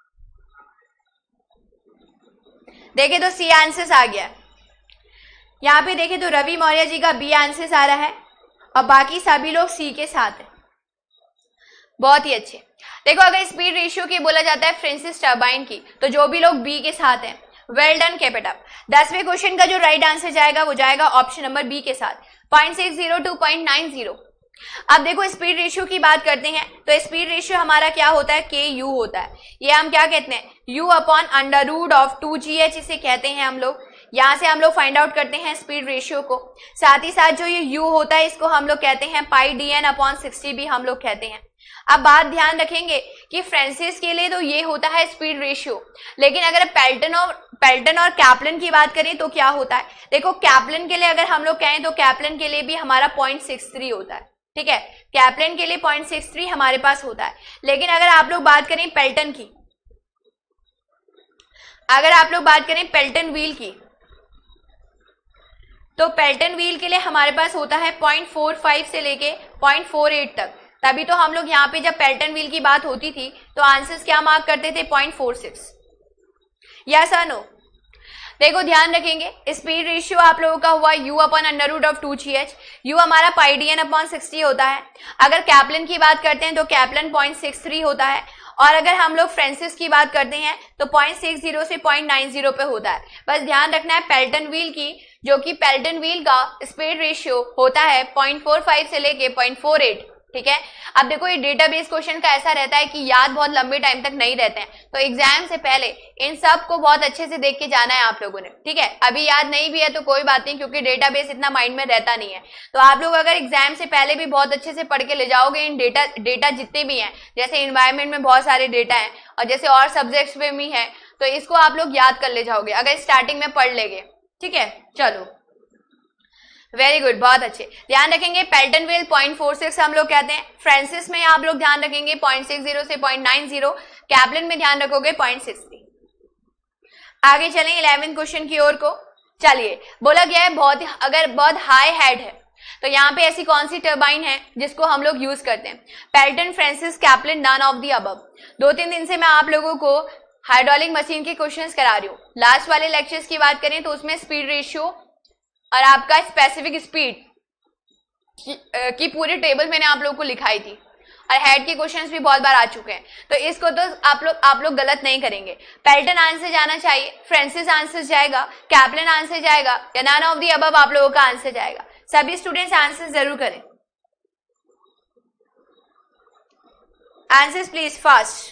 देखे तो सी आंसर्स आ गया। यहाँ पे देखे तो रवि मौर्य जी का बी आंसर्स आ रहा है, और बाकी सभी लोग सी के साथ है। बहुत ही अच्छे। देखो अगर स्पीड रेशियो की बोला जाता है फ्रांसिस टर्बाइन की, तो जो भी लोग बी के साथ हैं, well done, keep it up. दसवें क्वेश्चन का जो राइट आंसर जाएगा वो जाएगा ऑप्शन नंबर बी के साथ, point six zero to point nine zero. अब देखो स्पीड रेशियो की बात करते हैं, तो स्पीड रेशियो हमारा क्या होता है, के यू होता है। ये हम क्या कहते हैं, U upon under root of two G H इसे कहते हैं हम लोग। यहाँ से हम लोग फाइंड आउट करते हैं स्पीड रेशियो को। साथ ही साथ जो ये u होता है इसको हम लोग कहते हैं pi D N upon sixty भी हम लोग कहते हैं। अब बात ध्यान रखेंगे कि फ्रांसिस के लिए तो ये होता है स्पीड रेशियो, लेकिन अगर पेल्टन और पेल्टन और कैप्लन की बात करें तो क्या होता है, देखो कैप्लन के लिए अगर हम लोग कहें तो कैप्लन के लिए भी हमारा पॉइंट सिक्स थ्री होता है। ठीक है, कैप्लन के लिए पॉइंट सिक्स थ्री हमारे पास होता है। लेकिन अगर आप लोग बात करें पेल्टन की, अगर आप लोग बात करें पेल्टन व्हील की, तो पेल्टन व्हील के लिए हमारे पास होता है पॉइंट फोर फाइव से लेके पॉइंट फोर एट तक। तभी तो हम लोग यहाँ पे जब पेल्टन व्हील की बात होती थी तो आंसर्स क्या मार्क करते थे, पॉइंट फोर सिक्स। यस और नो। देखो ध्यान रखेंगे स्पीड रेशियो आप लोगों का हुआ u upon under root of two G H, u हमारा pi D N upon sixty होता है। अगर कैप्लन की बात करते हैं तो कैप्लन पॉइंट सिक्स थ्री होता है, और अगर हम लोग फ्रांसिस की बात करते हैं तो पॉइंट सिक्स जीरो से पॉइंट नाइन जीरो पे होता है। बस ध्यान रखना है पेल्टन व्हील की, जो कि पेल्टन व्हील का स्पीड रेशियो होता है पॉइंट फोर फाइव से लेके पॉइंट फोर एट। ठीक है, अब देखो ये डेटाबेस क्वेश्चन का ऐसा रहता है कि याद बहुत लंबे टाइम तक नहीं रहते हैं, तो एग्जाम से पहले इन सब को बहुत अच्छे से देख के जाना है आप लोगों ने। ठीक है, अभी याद नहीं भी है तो कोई बात नहीं, क्योंकि डेटाबेस इतना माइंड में रहता नहीं है। तो आप लोग अगर एग्जाम से पहले भी बहुत अच्छे से पढ़ के ले जाओगे इन डेटा डेटा जितने भी हैं, जैसे इन्वायरमेंट में बहुत सारे डेटा हैं और जैसे और सब्जेक्ट्स में भी है, तो इसको आप लोग याद कर ले जाओगे अगर स्टार्टिंग में पढ़ लेंगे। ठीक है, चलो वेरी गुड, बहुत अच्छे। ध्यान रखेंगे Pelton wheel point four six हम लोग कहते हैं, फ्रांसिस में आप लोग ध्यान रखेंगे पॉइंट सिक्स जीरो से पॉइंट नाइन जीरो, कैप्लन में ध्यान रखोगे पॉइंट सिक्स थ्री। आगे चलें इलेवेंथ क्वेश्चन की ओर को। चलिए बोला गया है बहुत अगर बहुत हाई हेड है तो यहाँ पे ऐसी कौन सी टर्बाइन है जिसको हम लोग यूज करते हैं, Pelton, Francis, Kaplan, none of the above. दो तीन दिन से मैं आप लोगों को हाइड्रोलिक मशीन के क्वेश्चंस करा रही हूँ। लास्ट वाले लेक्चर्स की बात करें तो उसमें स्पीड रेशियो और आपका स्पेसिफिक स्पीड की, की पूरी टेबल मैंने आप लोगों को लिखाई थी और हेड के क्वेश्चंस भी बहुत बार आ चुके हैं, तो इसको तो आप लोग आप लोग गलत नहीं करेंगे। पेल्टन आंसर जाना चाहिए, फ्रांसिस आंसर जाएगा, कैप्लन आंसर जाएगा या नन ऑफ दी अबव आप लोगों का आंसर जाएगा। सभी स्टूडेंट्स आंसर जरूर करें। Answers please fast.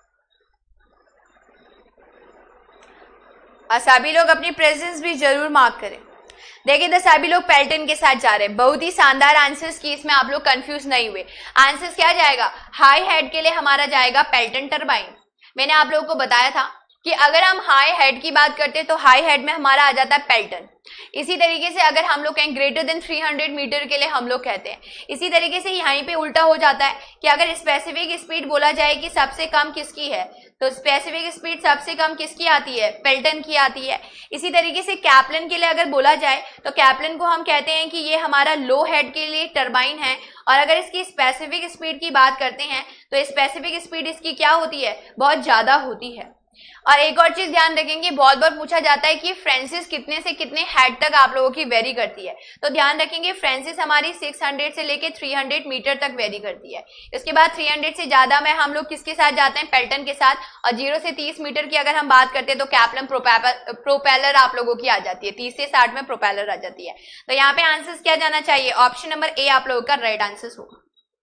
और सभी लोग अपनी प्रेजेंस भी जरूर मार्क करें। देखिए तो सभी लोग पेल्टन के साथ जा रहे हैं, बहुत ही शानदार आंसर्स की, इसमें आप लोग कंफ्यूज नहीं हुए। आंसर्स क्या जाएगा? हाई हेड के लिए हमारा जाएगा पेल्टन टरबाइन। मैंने आप लोगों को बताया था कि अगर हम हाई हेड की बात करते हैं तो हाई हेड में हमारा आ जाता है पेल्टन। इसी तरीके से अगर हम लोग कहें ग्रेटर देन तीन सौ मीटर के लिए हम लोग कहते हैं। इसी तरीके से यहीं पे उल्टा हो जाता है कि अगर स्पेसिफिक स्पीड बोला जाए कि सबसे कम किसकी है, तो स्पेसिफिक स्पीड सबसे कम किसकी आती है? पेल्टन की आती है। इसी तरीके से कैप्लन के लिए अगर बोला जाए तो कैप्लन को हम कहते हैं कि ये हमारा लो हेड के लिए टरबाइन है, और अगर इसकी स्पेसिफिक स्पीड की बात करते हैं तो स्पेसिफिक स्पीड इसकी क्या होती है? बहुत ज्यादा होती है। और एक और चीज ध्यान रखेंगे, बहुत बार पूछा जाता है कि फ्रांसिस कितने से कितने हेड तक आप लोगों की वेरी करती है, तो ध्यान रखेंगे फ्रांसिस हमारी छह सौ से लेके तीन सौ मीटर तक वेरी करती है। इसके बाद तीन सौ से ज्यादा में हम लोग किसके साथ जाते हैं? पेल्टन के साथ। और जीरो से तीस मीटर की अगर हम बात करते हैं तो कैप्लन प्रोपेलर आप लोगों की आ जाती है, तीस से साठ में प्रोपेलर आ जाती है। तो यहाँ पे आंसर क्या जाना चाहिए? ऑप्शन नंबर ए आप लोगों का राइट आंसर होगा।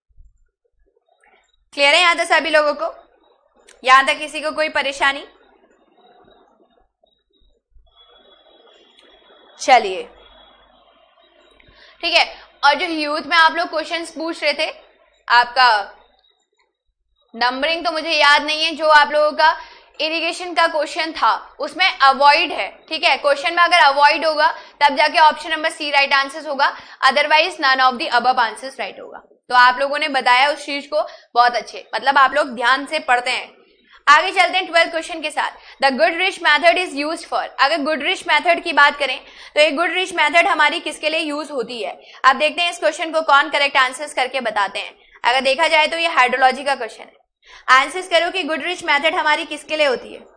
क्लियर है यहाँ तक सभी लोगों को? यहाँ तक किसी को कोई परेशानी? चलिए ठीक है। और जो यूथ में आप लोग क्वेश्चंस पूछ रहे थे, आपका नंबरिंग तो मुझे याद नहीं है, जो आप लोगों का इरिगेशन का क्वेश्चन था उसमें अवॉइड है, ठीक है। क्वेश्चन में अगर अवॉइड होगा तब जाके option number C right answer होगा, otherwise none of the above answers right होगा। तो आप लोगों ने बताया उस चीज को बहुत अच्छे, मतलब आप लोग ध्यान से पढ़ते हैं। आगे चलते हैं ट्वेल्थ क्वेश्चन के साथ। The Goodrich method is used for. अगर गुडरिच मेथड की बात करें तो ये गुडरिच मेथड हमारी किसके लिए यूज होती है? अब देखते हैं इस क्वेश्चन को कौन करेक्ट आंसर्स करके बताते हैं। अगर देखा जाए तो ये हाइड्रोलॉजी का क्वेश्चन है। आंसर्स करो कि गुडरिच मेथड हमारी किसके लिए होती है।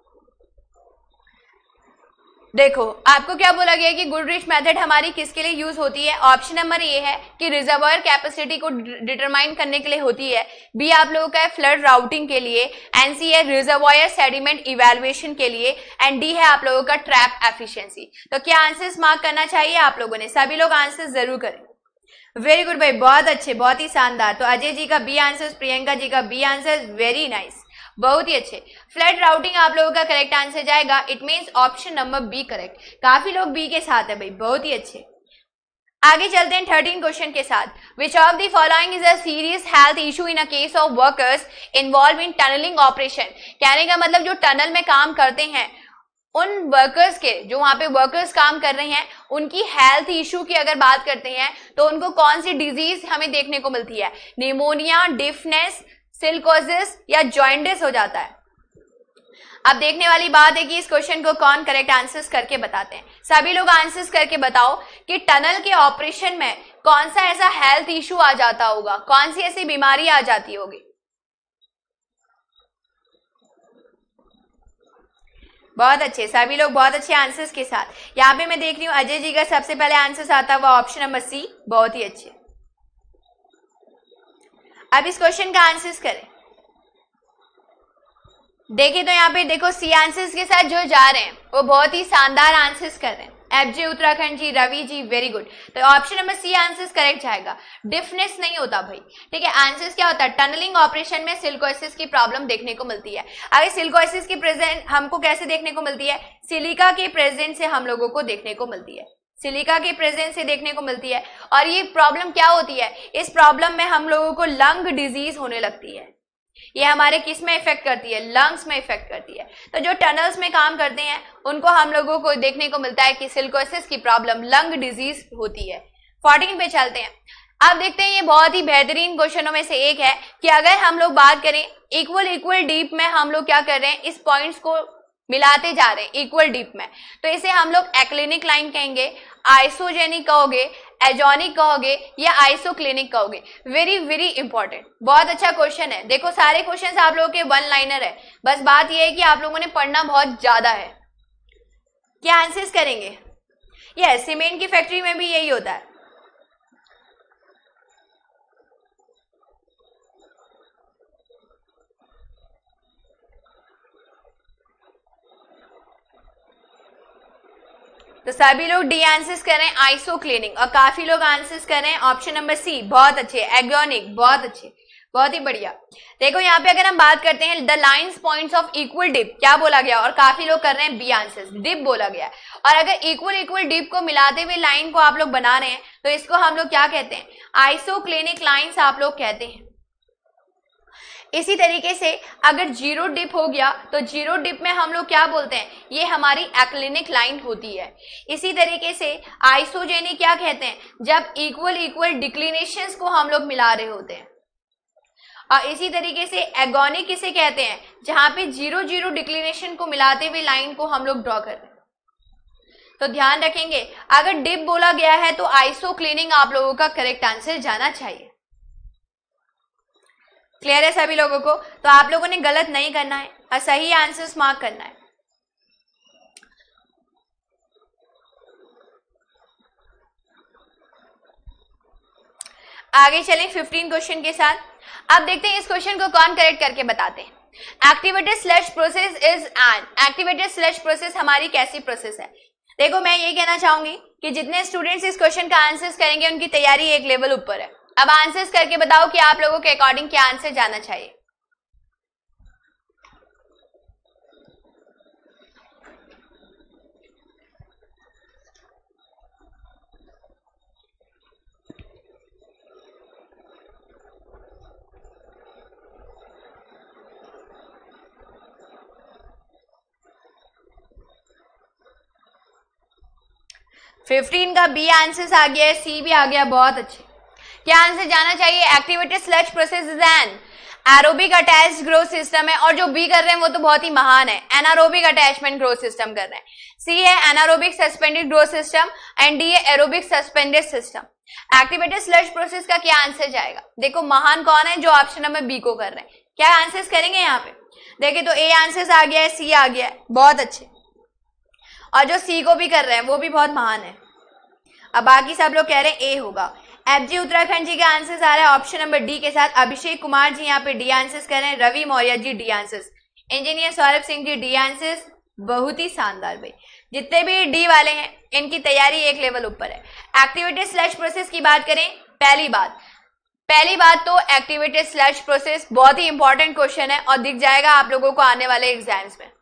देखो आपको क्या बोला गया कि गुडरिच मेथड हमारी किसके लिए यूज होती है? ऑप्शन नंबर ए है कि रिजर्वायर कैपेसिटी को डिटरमाइन करने के लिए होती है। बी आप लोगों का है फ्लड राउटिंग के लिए। एंड सी है रिजर्वायर सेडिमेंट इवैल्यूएशन के लिए। एंड डी है आप लोगों का ट्रैप एफिशिएंसी। तो क्या आंसर्स मार्क करना चाहिए आप लोगों ने? सभी लोग आंसर जरूर करें। वेरी गुड भाई, बहुत अच्छे, बहुत ही शानदार। तो अजय जी का बी आंसर, प्रियंका जी का बी आंसर, वेरी नाइस, बहुत ही अच्छे। फ्लड राउटिंग आप लोगों का करेक्ट आंसर जाएगा। It means option number B correct. काफी लोग बी के साथ है भाई, बहुत ही अच्छे। आगे चलते हैं थर्टीन क्वेश्चन के साथ। Which of the following is a serious health issue in a case of workers involve in tunneling operation. कहने का मतलब जो टनल में काम करते हैं उन वर्कर्स के, जो वहां पे वर्कर्स काम कर रहे हैं, उनकी हेल्थ इशू की अगर बात करते हैं तो उनको कौन सी डिजीज हमें देखने को मिलती है? निमोनिया, डिफनेस, सिलिकोसिस या जॉइंडिस हो जाता है। अब देखने वाली बात है कि इस क्वेश्चन को कौन करेक्ट आंसर्स करके बताते हैं। सभी लोग आंसर्स करके बताओ कि टनल के ऑपरेशन में कौन सा ऐसा हेल्थ इशू आ जाता होगा, कौन सी ऐसी बीमारी आ जाती होगी। बहुत अच्छे, सभी लोग बहुत अच्छे आंसर्स के साथ। यहाँ पे मैं देख रही हूँ अजय जी का सबसे पहले आंसर आता हुआ ऑप्शन नंबर सी, बहुत ही अच्छे। अब इस क्वेश्चन का आंसर्स करें। देखिए तो यहाँ पे देखो सी आंसर्स के साथ जो जा रहे हैं वो बहुत ही शानदार आंसर्स कर रहे हैं। FJ Uttarakhand ji, Ravi ji, very good. तो option number C answers correct जाएगा। डिफनेस नहीं होता भाई, ठीक है। आंसर्स क्या होता है? टनलिंग ऑपरेशन में सिलिकोसिस की प्रॉब्लम देखने को मिलती है। अगर सिलिकोसिस की प्रेजेंट हमको कैसे देखने को मिलती है? सिलिका के प्रेजेंट से हम लोगों को देखने को मिलती है, सिलिका के प्रेजेंस से देखने को मिलती है। और ये प्रॉब्लम क्या होती है? इस प्रॉब्लम में हम लोगों को लंग डिजीज होने लगती है। ये हमारे किस में इफेक्ट करती है? लंग्स में इफेक्ट करती है। तो जो टनल्स में काम करते हैं उनको हम लोगों को देखने को मिलता है कि सिलिकोसिस की प्रॉब्लम, लंग डिजीज होती है। फोर्टीन पे चलते हैं। अब देखते हैं, ये बहुत ही बेहतरीन क्वेश्चनों में से एक है कि अगर हम लोग बात करें इक्वल इक्वल डीप में, हम लोग क्या कर रहे हैं? इस पॉइंट्स को मिलाते जा रहे हैं इक्वल डीप में, तो इसे हम लोग एक्लिनिक लाइन कहेंगे, आइसोजेनिक कहोगे, एजोनिक कहोगे या आइसोक्लिनिक कहोगे? वेरी वेरी इंपॉर्टेंट, बहुत अच्छा क्वेश्चन है। देखो सारे क्वेश्चंस आप लोगों के वन लाइनर है, बस बात यह है कि आप लोगों ने पढ़ना बहुत ज्यादा है। क्या आंसर्स करेंगे? यस, सीमेंट की फैक्ट्री में भी यही होता है। तो सभी लोग डी आंसर्स कर रहे हैं आइसोक्लिनिक, और काफी लोग आंसर्स कर रहे हैं ऑप्शन नंबर सी, बहुत अच्छे, एगोनिक, बहुत अच्छे, बहुत ही बढ़िया। देखो यहाँ पे अगर हम बात करते हैं the lines points of equal dip, क्या बोला गया? और काफी लोग कर रहे हैं बी आंसर्स, डिप बोला गया है। और अगर इक्वल इक्वल डिप को मिलाते हुए लाइन को आप लोग बना रहे हैं तो इसको हम लोग क्या कहते हैं? आइसोक्लिनिक लाइंस आप लोग कहते हैं। इसी तरीके से अगर जीरो डिप हो गया तो जीरो डिप में हम लोग क्या बोलते हैं? ये हमारी एक्लिनिक लाइन होती है। इसी तरीके से आइसोजेनिक क्या कहते हैं? जब इक्वल इक्वल डिक्लिनेशंस को हम लोग मिला रहे होते हैं। और इसी तरीके से एगोनिक किसे कहते हैं? जहां पे जीरो जीरो डिक्लिनेशन को मिलाते हुए लाइन को हम लोग ड्रॉ कर रहे हैं। तो ध्यान रखेंगे, अगर डिप बोला गया है तो आइसोक्लिनिक आप लोगों का करेक्ट आंसर जाना चाहिए। क्लियर है सभी लोगों को? तो आप लोगों ने गलत नहीं करना है और सही आंसर्स मार्क करना है। आगे चलें फिफ्टीन क्वेश्चन के साथ। अब देखते हैं इस क्वेश्चन को कौन करेक्ट करके बताते हैं। Activated slash process is an, activated slash process हमारी कैसी प्रोसेस है? देखो मैं ये कहना चाहूंगी कि जितने स्टूडेंट्स इस क्वेश्चन का आंसर्स करेंगे उनकी तैयारी एक लेवल ऊपर है। अब आंसर्स करके बताओ कि आप लोगों के अकॉर्डिंग क्या आंसर जाना चाहिए। फिफ्टीन का बी आंसर्स आ गया है, सी भी आ गया, बहुत अच्छे। क्या आंसर जाना चाहिए? Activated slash process is an aerobic attached growth system है। और जो बी कर रहे हैं वो तो बहुत ही महान है, एनारोबिक अटैचमेंट ग्रोथ सिस्टम कर रहे हैं। सी है anaerobic suspended growth system and D है aerobic suspended system. Activated slash process का क्या आंसर जाएगा? देखो महान कौन है? जो ऑप्शन नंबर बी को कर रहे हैं। क्या आंसर्स करेंगे यहाँ पे? देखिए तो ए आंसर्स आ गया है, सी आ गया है, बहुत अच्छे। और जो सी को भी कर रहे हैं वो भी बहुत महान है। अब बाकी सब लोग कह रहे हैं ए होगा। एफ जी उत्तराखंड जी का आंसर्स आ रहा है ऑप्शन नंबर डी के साथ। अभिषेक कुमार जी यहाँ पे डी आंसर्स कर रहे हैं। Ravi Maurya ji D answers. Engineer Saurabh Singh ji D answers. बहुत ही शानदार भाई, जितने भी डी वाले हैं इनकी तैयारी एक लेवल ऊपर है। एक्टिवेटेड स्लैश प्रोसेस की बात करें, पहली बात पहली बात तो एक्टिवेटेड स्लैश प्रोसेस बहुत ही इंपॉर्टेंट क्वेश्चन है और दिख जाएगा आप लोगों को आने वाले एग्जाम्स में।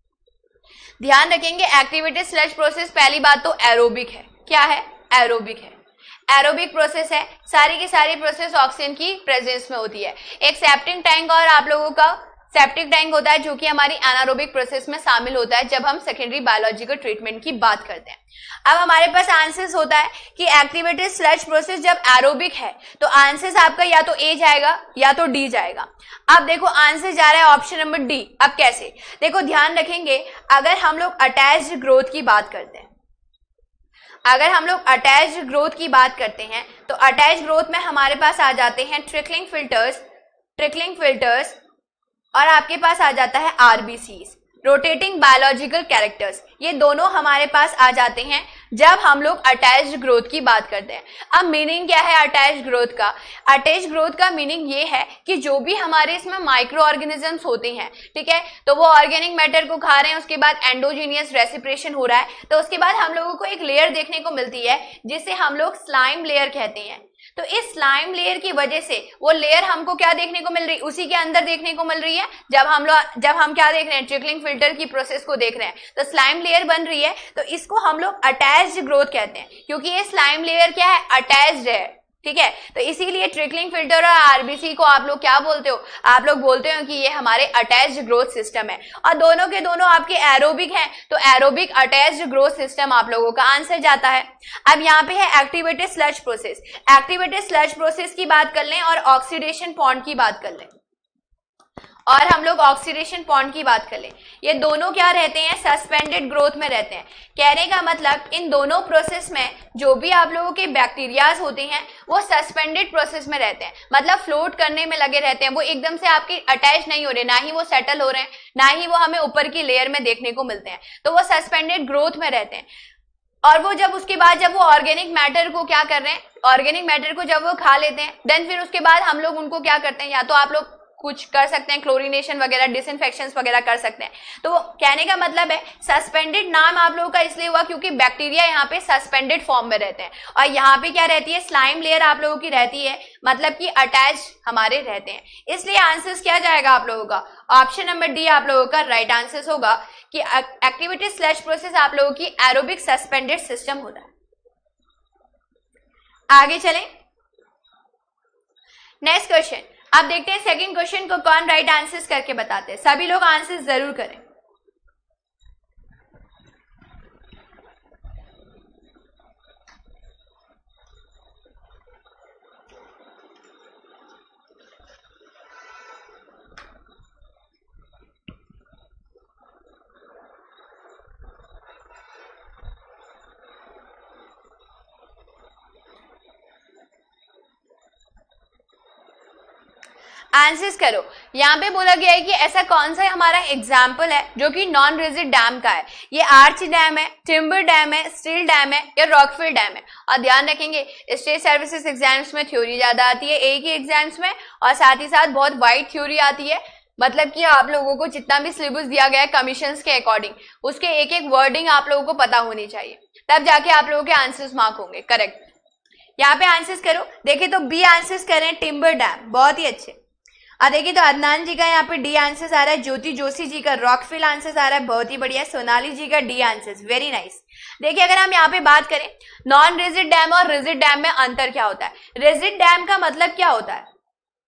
ध्यान रखेंगे एक्टिवेटेड स्लैश प्रोसेस पहली बात तो एरोबिक है। क्या है? एरोबिक है। एरोबिक प्रोसेस है, सारी की सारी प्रोसेस ऑक्सीजन की प्रेजेंस में होती है। एक सेप्टिक टैंक और आप लोगों का सेप्टिक टैंक होता है जो कि हमारी एनारोबिक प्रोसेस में शामिल होता है जब हम सेकेंडरी बायोलॉजिकल ट्रीटमेंट की बात करते हैं। अब हमारे पास आंसर्स होता है कि एक्टिवेटेड स्लैश प्रोसेस जब एरोबिक है तो आंसर्स आपका या तो ए जाएगा या तो डी जाएगा। अब देखो आंसर जा रहा है ऑप्शन नंबर डी। अब कैसे? देखो ध्यान रखेंगे, अगर हम लोग अटैच्ड ग्रोथ की बात करते हैं अगर हम लोग अटैच्ड ग्रोथ की बात करते हैं तो अटैच्ड ग्रोथ में हमारे पास आ जाते हैं ट्रिकलिंग फिल्टर्स ट्रिकलिंग फिल्टर्स और आपके पास आ जाता है आरबीसीज, रोटेटिंग बायोलॉजिकल कैरेक्टर्स। ये दोनों हमारे पास आ जाते हैं जब हम लोग अटैच्ड ग्रोथ की बात करते हैं। अब मीनिंग क्या है अटैच्ड ग्रोथ का? अटैच्ड ग्रोथ का मीनिंग ये है कि जो भी हमारे इसमें माइक्रो ऑर्गेनिजम्स होते हैं, ठीक है, तो वो ऑर्गेनिक मैटर को खा रहे हैं, उसके बाद एंडोजीनियस रेसिप्रेशन हो रहा है, तो उसके बाद हम लोगों को एक लेयर देखने को मिलती है जिसे हम लोग स्लाइम लेयर कहते हैं। तो इस स्लाइम लेयर की वजह से वो लेयर हमको क्या देखने को मिल रही है? उसी के अंदर देखने को मिल रही है जब हम लोग जब हम क्या देख रहे हैं? ट्रिकलिंग फिल्टर की प्रोसेस को देख रहे हैं, तो स्लाइम लेयर बन रही है। तो इसको हम लोग अटैच्ड ग्रोथ कहते हैं क्योंकि ये स्लाइम लेयर क्या है? अटैच्ड है, ठीक है। तो इसीलिए ट्रिकलिंग फिल्टर और आरबीसी को आप लोग क्या बोलते हो? आप लोग बोलते हो कि ये हमारे अटैच्ड ग्रोथ सिस्टम है। और दोनों के दोनों आपके एरोबिक हैं, तो एरोबिक अटैच्ड ग्रोथ सिस्टम आप लोगों का आंसर जाता है। अब यहाँ पे है activated sludge process. Activated sludge process की बात कर लें और ऑक्सीडेशन पॉन्ड की बात कर लें। और हम लोग ऑक्सीडेशन पॉन्ड की बात कर लें, ये दोनों क्या रहते हैं, सस्पेंडेड ग्रोथ में रहते हैं। कहने का मतलब इन दोनों प्रोसेस में जो भी आप लोगों के बैक्टीरियाज होते हैं वो सस्पेंडेड प्रोसेस में रहते हैं, मतलब फ्लोट करने में लगे रहते हैं, वो एकदम से आपके अटैच नहीं हो रहे, ना ही वो सेटल हो रहे हैं, ना ही वो हमें ऊपर की लेयर में देखने को मिलते हैं, तो वो सस्पेंडेड ग्रोथ में रहते हैं। और वो जब उसके बाद जब वो ऑर्गेनिक मैटर को क्या कर रहे हैं, ऑर्गेनिक मैटर को जब वो खा लेते हैं, देन फिर उसके बाद हम लोग उनको क्या करते हैं, या तो आप लोग कुछ कर सकते हैं, क्लोरीनेशन वगैरह, डिसइंफेक्शन वगैरह कर सकते हैं। तो वो कहने का मतलब है सस्पेंडेड नाम आप लोगों का इसलिए हुआ क्योंकि बैक्टीरिया यहाँ पे सस्पेंडेड फॉर्म में रहते हैं, और यहाँ पे क्या रहती है, स्लाइम लेयर आप लोगों की रहती है, मतलब कि अटैच हमारे रहते हैं। इसलिए आंसर्स क्या जाएगा आप लोगों का, ऑप्शन नंबर डी आप लोगों का राइट आंसर होगा कि एक्टिविटी स्लैश प्रोसेस आप लोगों की एरोबिक सस्पेंडेड सिस्टम होता है। आगे चलें, नेक्स्ट क्वेश्चन। आप देखते हैं सेकंड क्वेश्चन को कौन राइट आंसर्स करके बताते हैं। सभी लोग आंसर्स जरूर करें। आंसर्स करो। यहाँ पे बोला गया है कि ऐसा कौन सा हमारा एग्जाम्पल है जो कि नॉन रिजिड डैम का है। ये आर्च डैम है, टिम्बर डैम है, स्टील डैम है या रॉकफिल डैम है। और ध्यान रखेंगे स्टेट सर्विसेज एग्जाम्स में थ्योरी ज्यादा आती है एक ही एग्जाम्स में, और साथ ही साथ बहुत वाइड थ्योरी आती है, मतलब कि आप लोगों को जितना भी सिलेबस दिया गया है कमीशंस के अकॉर्डिंग, उसके एक एक वर्डिंग आप लोगों को पता होनी चाहिए, तब जाके आप लोगों के आंसर्स मार्क होंगे करेक्ट। यहाँ पे आंसर्स करो। देखिए तो बी आंसर्स करें टिम्बर डैम, बहुत ही अच्छे। और देखिए तो अदनान जी का यहाँ पे डी आंसर्स आ रहा है, ज्योति जोशी जी का रॉकफिल आंसर्स आ रहा है, बहुत ही बढ़िया। सोनाली जी का डी आंसर्स, वेरी नाइस। देखिए अगर हम यहाँ पे बात करें नॉन रिजिड डैम और रिजिड डैम में अंतर क्या होता है। रिजिड डैम का मतलब क्या होता है,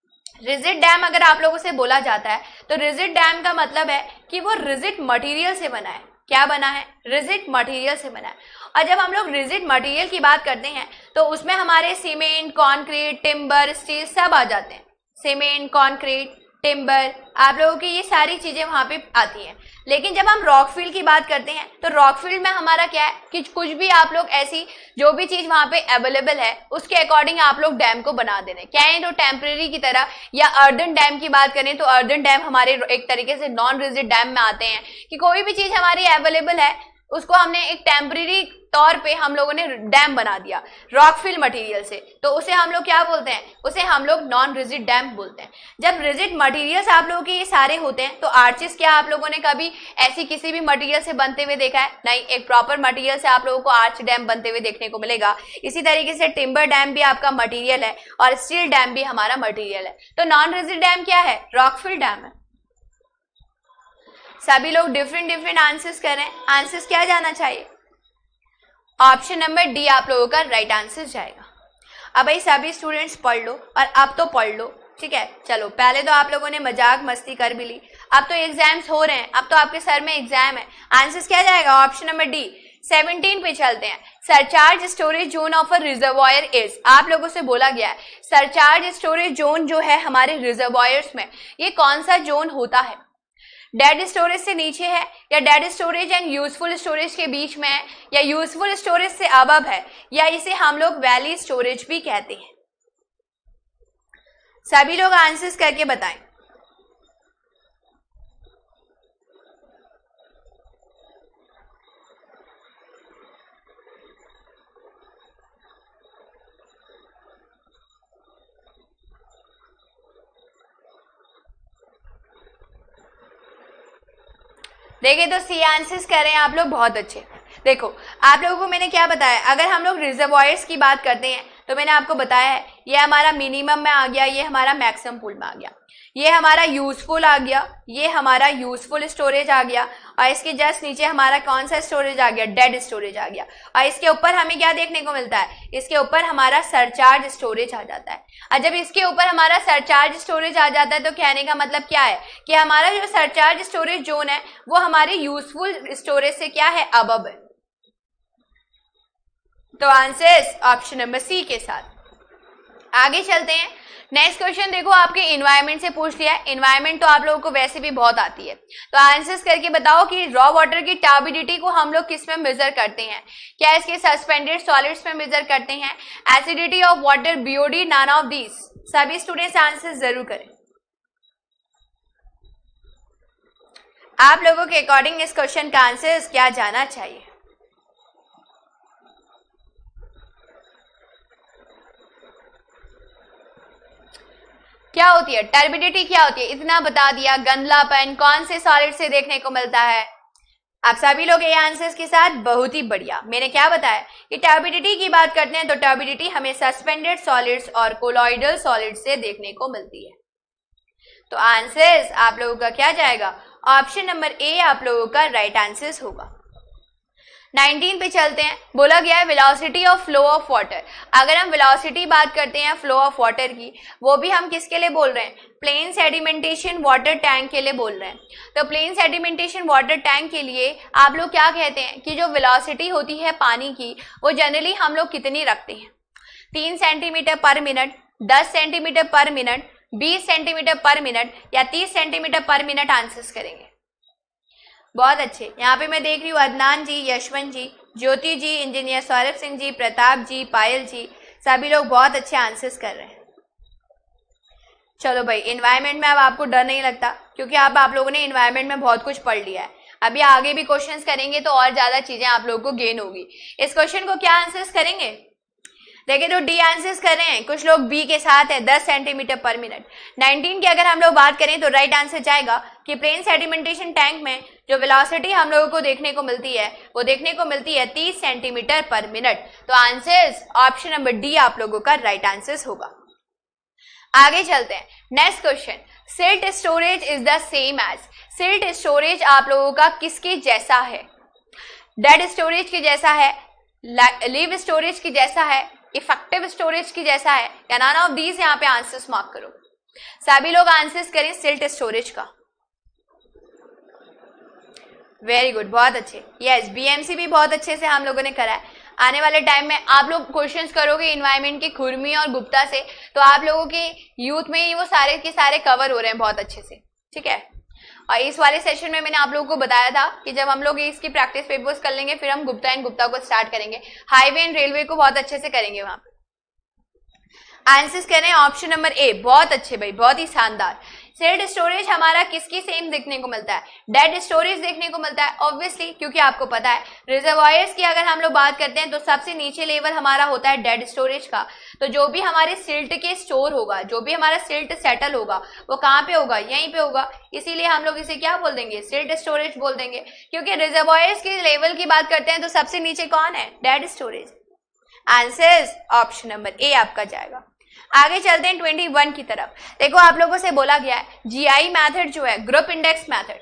रिजिड डैम अगर आप लोगों से बोला जाता है तो रिजिड डैम का मतलब है कि वो रिजिड मटेरियल से बना है। क्या बना है, रिजिड मटेरियल से बना है। और जब हम लोग रिजिड मटेरियल की बात करते हैं तो उसमें हमारे सीमेंट, कॉन्क्रीट, टिम्बर, स्टील सब आ जाते हैं। सीमेंट, कॉन्क्रीट, टिम्बर, आप लोगों की ये सारी चीजें वहां पे आती हैं। लेकिन जब हम रॉकफिल की बात करते हैं तो रॉकफिल में हमारा क्या है कि कुछ भी आप लोग ऐसी जो भी चीज वहां पे अवेलेबल है उसके अकॉर्डिंग आप लोग डैम को बना दे रहे हैं। क्या है तो टेम्परेरी की तरह, या अर्दन डैम की बात करें तो अर्दन डैम हमारे एक तरीके से नॉन रिजिड डैम में आते हैं कि कोई भी चीज हमारी अवेलेबल है उसको हमने एक टेम्परेरी तौर पे हम लोगों ने डैम बना दिया रॉकफिल मटेरियल से, तो उसे हम लोग क्या बोलते हैं, उसे हम लोग नॉन रिजिड डैम बोलते हैं। जब रिजिड मटेरियल्स आप लोगों के ये सारे होते हैं तो आर्चेस क्या आप लोगों ने कभी ऐसी किसी भी मटेरियल से बनते हुए देखा है, नहीं, एक प्रॉपर मटेरियल से आप लोगों को आर्च डैम बनते हुए देखने को मिलेगा। इसी तरीके से टिम्बर डैम भी आपका मटीरियल है और स्टील डैम भी हमारा मटीरियल है। तो नॉन रिजिड डैम क्या है, रॉकफिल डैम है। सभी लोग डिफरेंट डिफरेंट आंसर्स कर रहे हैं, आंसर्स क्या जाना चाहिए, ऑप्शन नंबर डी आप लोगों का राइट आंसर जाएगा। अब भाई सभी स्टूडेंट्स पढ़ लो, और अब तो पढ़ लो, ठीक है। चलो पहले तो आप लोगों ने मजाक मस्ती कर भी ली, अब तो एग्जाम्स हो रहे हैं, अब तो आपके सर में एग्जाम है। आंसर्स क्या जाएगा, ऑप्शन नंबर डी। सेवनटीन पे चलते हैं। Surcharge storage zone of a reservoir is, आप लोगों से बोला गया है सरचार्ज स्टोरेज जोन जो है हमारे रिजर्वायर्स में, ये कौन सा जोन होता है। डेड स्टोरेज से नीचे है, या dead storage and useful storage के बीच में है, या यूजफुल स्टोरेज से अबव है, या इसे हम लोग वैली स्टोरेज भी कहते हैं। सभी लोग आंसर्स करके बताएं। देखिए तो सी आंसर्स कर रहे हैं आप लोग, बहुत अच्छे। देखो आप लोगों को मैंने क्या बताया, अगर हम लोग रिजर्वायर्स की बात करते हैं तो मैंने आपको बताया है ये हमारा मिनिमम में आ गया, ये हमारा मैक्सिमम पूल में आ गया, ये हमारा यूजफुल आ गया, ये हमारा यूजफुल स्टोरेज आ गया, और इसके जस्ट नीचे हमारा कौन सा स्टोरेज आ गया, डेड स्टोरेज आ गया। और इसके ऊपर हमें क्या देखने को मिलता है, इसके ऊपर हमारा सरचार्ज स्टोरेज आ जाता है। और जब इसके ऊपर हमारा सरचार्ज स्टोरेज आ जाता है तो कहने का मतलब क्या है कि हमारा जो सरचार्ज स्टोरेज जोन है वो हमारे यूजफुल स्टोरेज से क्या है, अबव है। तो आंसर ऑप्शन नंबर सी के साथ। आगे चलते हैं। नेक्स्ट क्वेश्चन देखो, आपके इन्वायरमेंट से पूछ लिया है। इन्वायरमेंट तो आप लोगों को वैसे भी बहुत आती है, तो आंसर्स करके बताओ कि रॉ वाटर की टर्बिडिटी को हम लोग किस में मेजर करते हैं? क्या इसके सस्पेंडेड सॉलिड्स में मेजर करते हैं? Acidity of water, BOD, none of these? सभी स्टूडेंट्स आंसर जरूर करें। आप लोगों के अकॉर्डिंग इस क्वेश्चन का आंसर क्या जाना चाहिए? क्या होती है टर्बिडिटी? क्या होती है इतना बता दिया। गंधलापन कौन से सॉलिड से देखने को मिलता है? आप सभी लोग ये आंसर्स के साथ बहुत ही बढ़िया। मैंने क्या बताया कि टर्बिडिटी की बात करते हैं तो टर्बिडिटी हमें सस्पेंडेड सॉलिड्स और कोलॉइडल सॉलिड्स से देखने को मिलती है। तो आंसर्स आप लोगों का क्या जाएगा? ऑप्शन नंबर ए आप लोगों का राइट आंसर्स होगा। नाइनटीन पे चलते हैं। बोला गया है velocity of flow of water. अगर हम वेलोसिटी बात करते हैं फ्लो ऑफ वाटर की, वो भी हम किसके लिए बोल रहे हैं? प्लेन सेडिमेंटेशन वाटर टैंक के लिए बोल रहे हैं। तो प्लेन सेडिमेंटेशन वाटर टैंक के लिए आप लोग क्या कहते हैं कि जो वेलोसिटी होती है पानी की, वो जनरली हम लोग कितनी रखते हैं? तीन सेंटीमीटर पर मिनट, दस सेंटीमीटर पर मिनट, बीस सेंटीमीटर पर मिनट या तीस सेंटीमीटर पर मिनट? आंसर्स करेंगे। बहुत अच्छे। यहाँ पे मैं देख रही हूँ अदनान जी, यशवंत जी, ज्योति जी, इंजीनियर सौरभ सिंह जी, प्रताप जी, पायल जी, सभी लोग बहुत अच्छे आंसर्स कर रहे हैं। चलो भाई, एनवायरनमेंट में अब आपको डर नहीं लगता क्योंकि अब आप लोगों ने एनवायरनमेंट में बहुत कुछ पढ़ लिया है। अभी आगे भी क्वेश्चंस करेंगे तो और ज्यादा चीजें आप लोगों को गेन होगी। इस क्वेश्चन को क्या आंसर्स करेंगे? देखिए तो डी आंसर्स कर रहे हैं, कुछ लोग बी के साथ है दस सेंटीमीटर पर मिनट। नाइनटीन की अगर हम लोग बात करें तो राइट आंसर जाएगा कि प्लेन सेडिमेंटेशन टैंक में जो वेलोसिटी हम लोगों को देखने को मिलती है वो देखने को मिलती है तीस सेंटीमीटर पर मिनट। तो आंसर्स ऑप्शन नंबर डी आप लोगों का राइट आंसर्स होगा। आगे चलते हैं। Next question, silt storage is the same as. Silt storage आप लोगों का किसके जैसा है? डेड स्टोरेज के जैसा है, लिव स्टोरेज की जैसा है, इफेक्टिव स्टोरेज की जैसा है या नन ऑफ दीज? यहाँ पे आंसर्स मार्क करो। सभी लोग आंसर्स करें सिल्ट स्टोरेज का। वेरी गुड, बहुत अच्छे। यस, बीएमसी भी बहुत अच्छे से हम लोगों ने करा है। आने वाले टाइम में आप लोग क्वेश्चंस करोगे इन्वायरमेंट के खुरमी और गुप्ता से, तो आप लोगों के यूथ में ही वो सारे के सारे कवर हो रहे हैं बहुत अच्छे से, ठीक है। और इस वाले सेशन में मैंने आप लोगों को बताया था कि जब हम लोग इसकी प्रैक्टिस पेपर्स कर लेंगे फिर हम गुप्ता एंड गुप्ता को स्टार्ट करेंगे। हाईवे एंड रेलवे को बहुत अच्छे से करेंगे वहां पे। आंसर्स करें ऑप्शन नंबर ए। बहुत अच्छे भाई, बहुत ही शानदार। सिल्ट स्टोरेज हमारा किसकी सेम देखने को मिलता है? डेड स्टोरेज देखने को मिलता है ऑब्वियसली, क्योंकि आपको पता है रिजर्वायर्स की अगर हम लोग बात करते हैं तो सबसे नीचे लेवल हमारा होता है डेड स्टोरेज का। तो जो भी हमारे सिल्ट के स्टोर होगा, जो भी हमारा सिल्ट सेटल होगा, वो कहाँ पे होगा? यहीं पे होगा। इसीलिए हम लोग इसे क्या बोल देंगे? सिल्ट स्टोरेज बोल देंगे। क्योंकि रिजर्वायर्स के लेवल की बात करते हैं तो सबसे नीचे कौन है? Dead storage. Answers option number A आपका जाएगा। आगे चलते हैं इक्कीस की तरफ। देखो आप लोगों से बोला गया है जीआई मेथड जो है, ग्रुप इंडेक्स मेथड।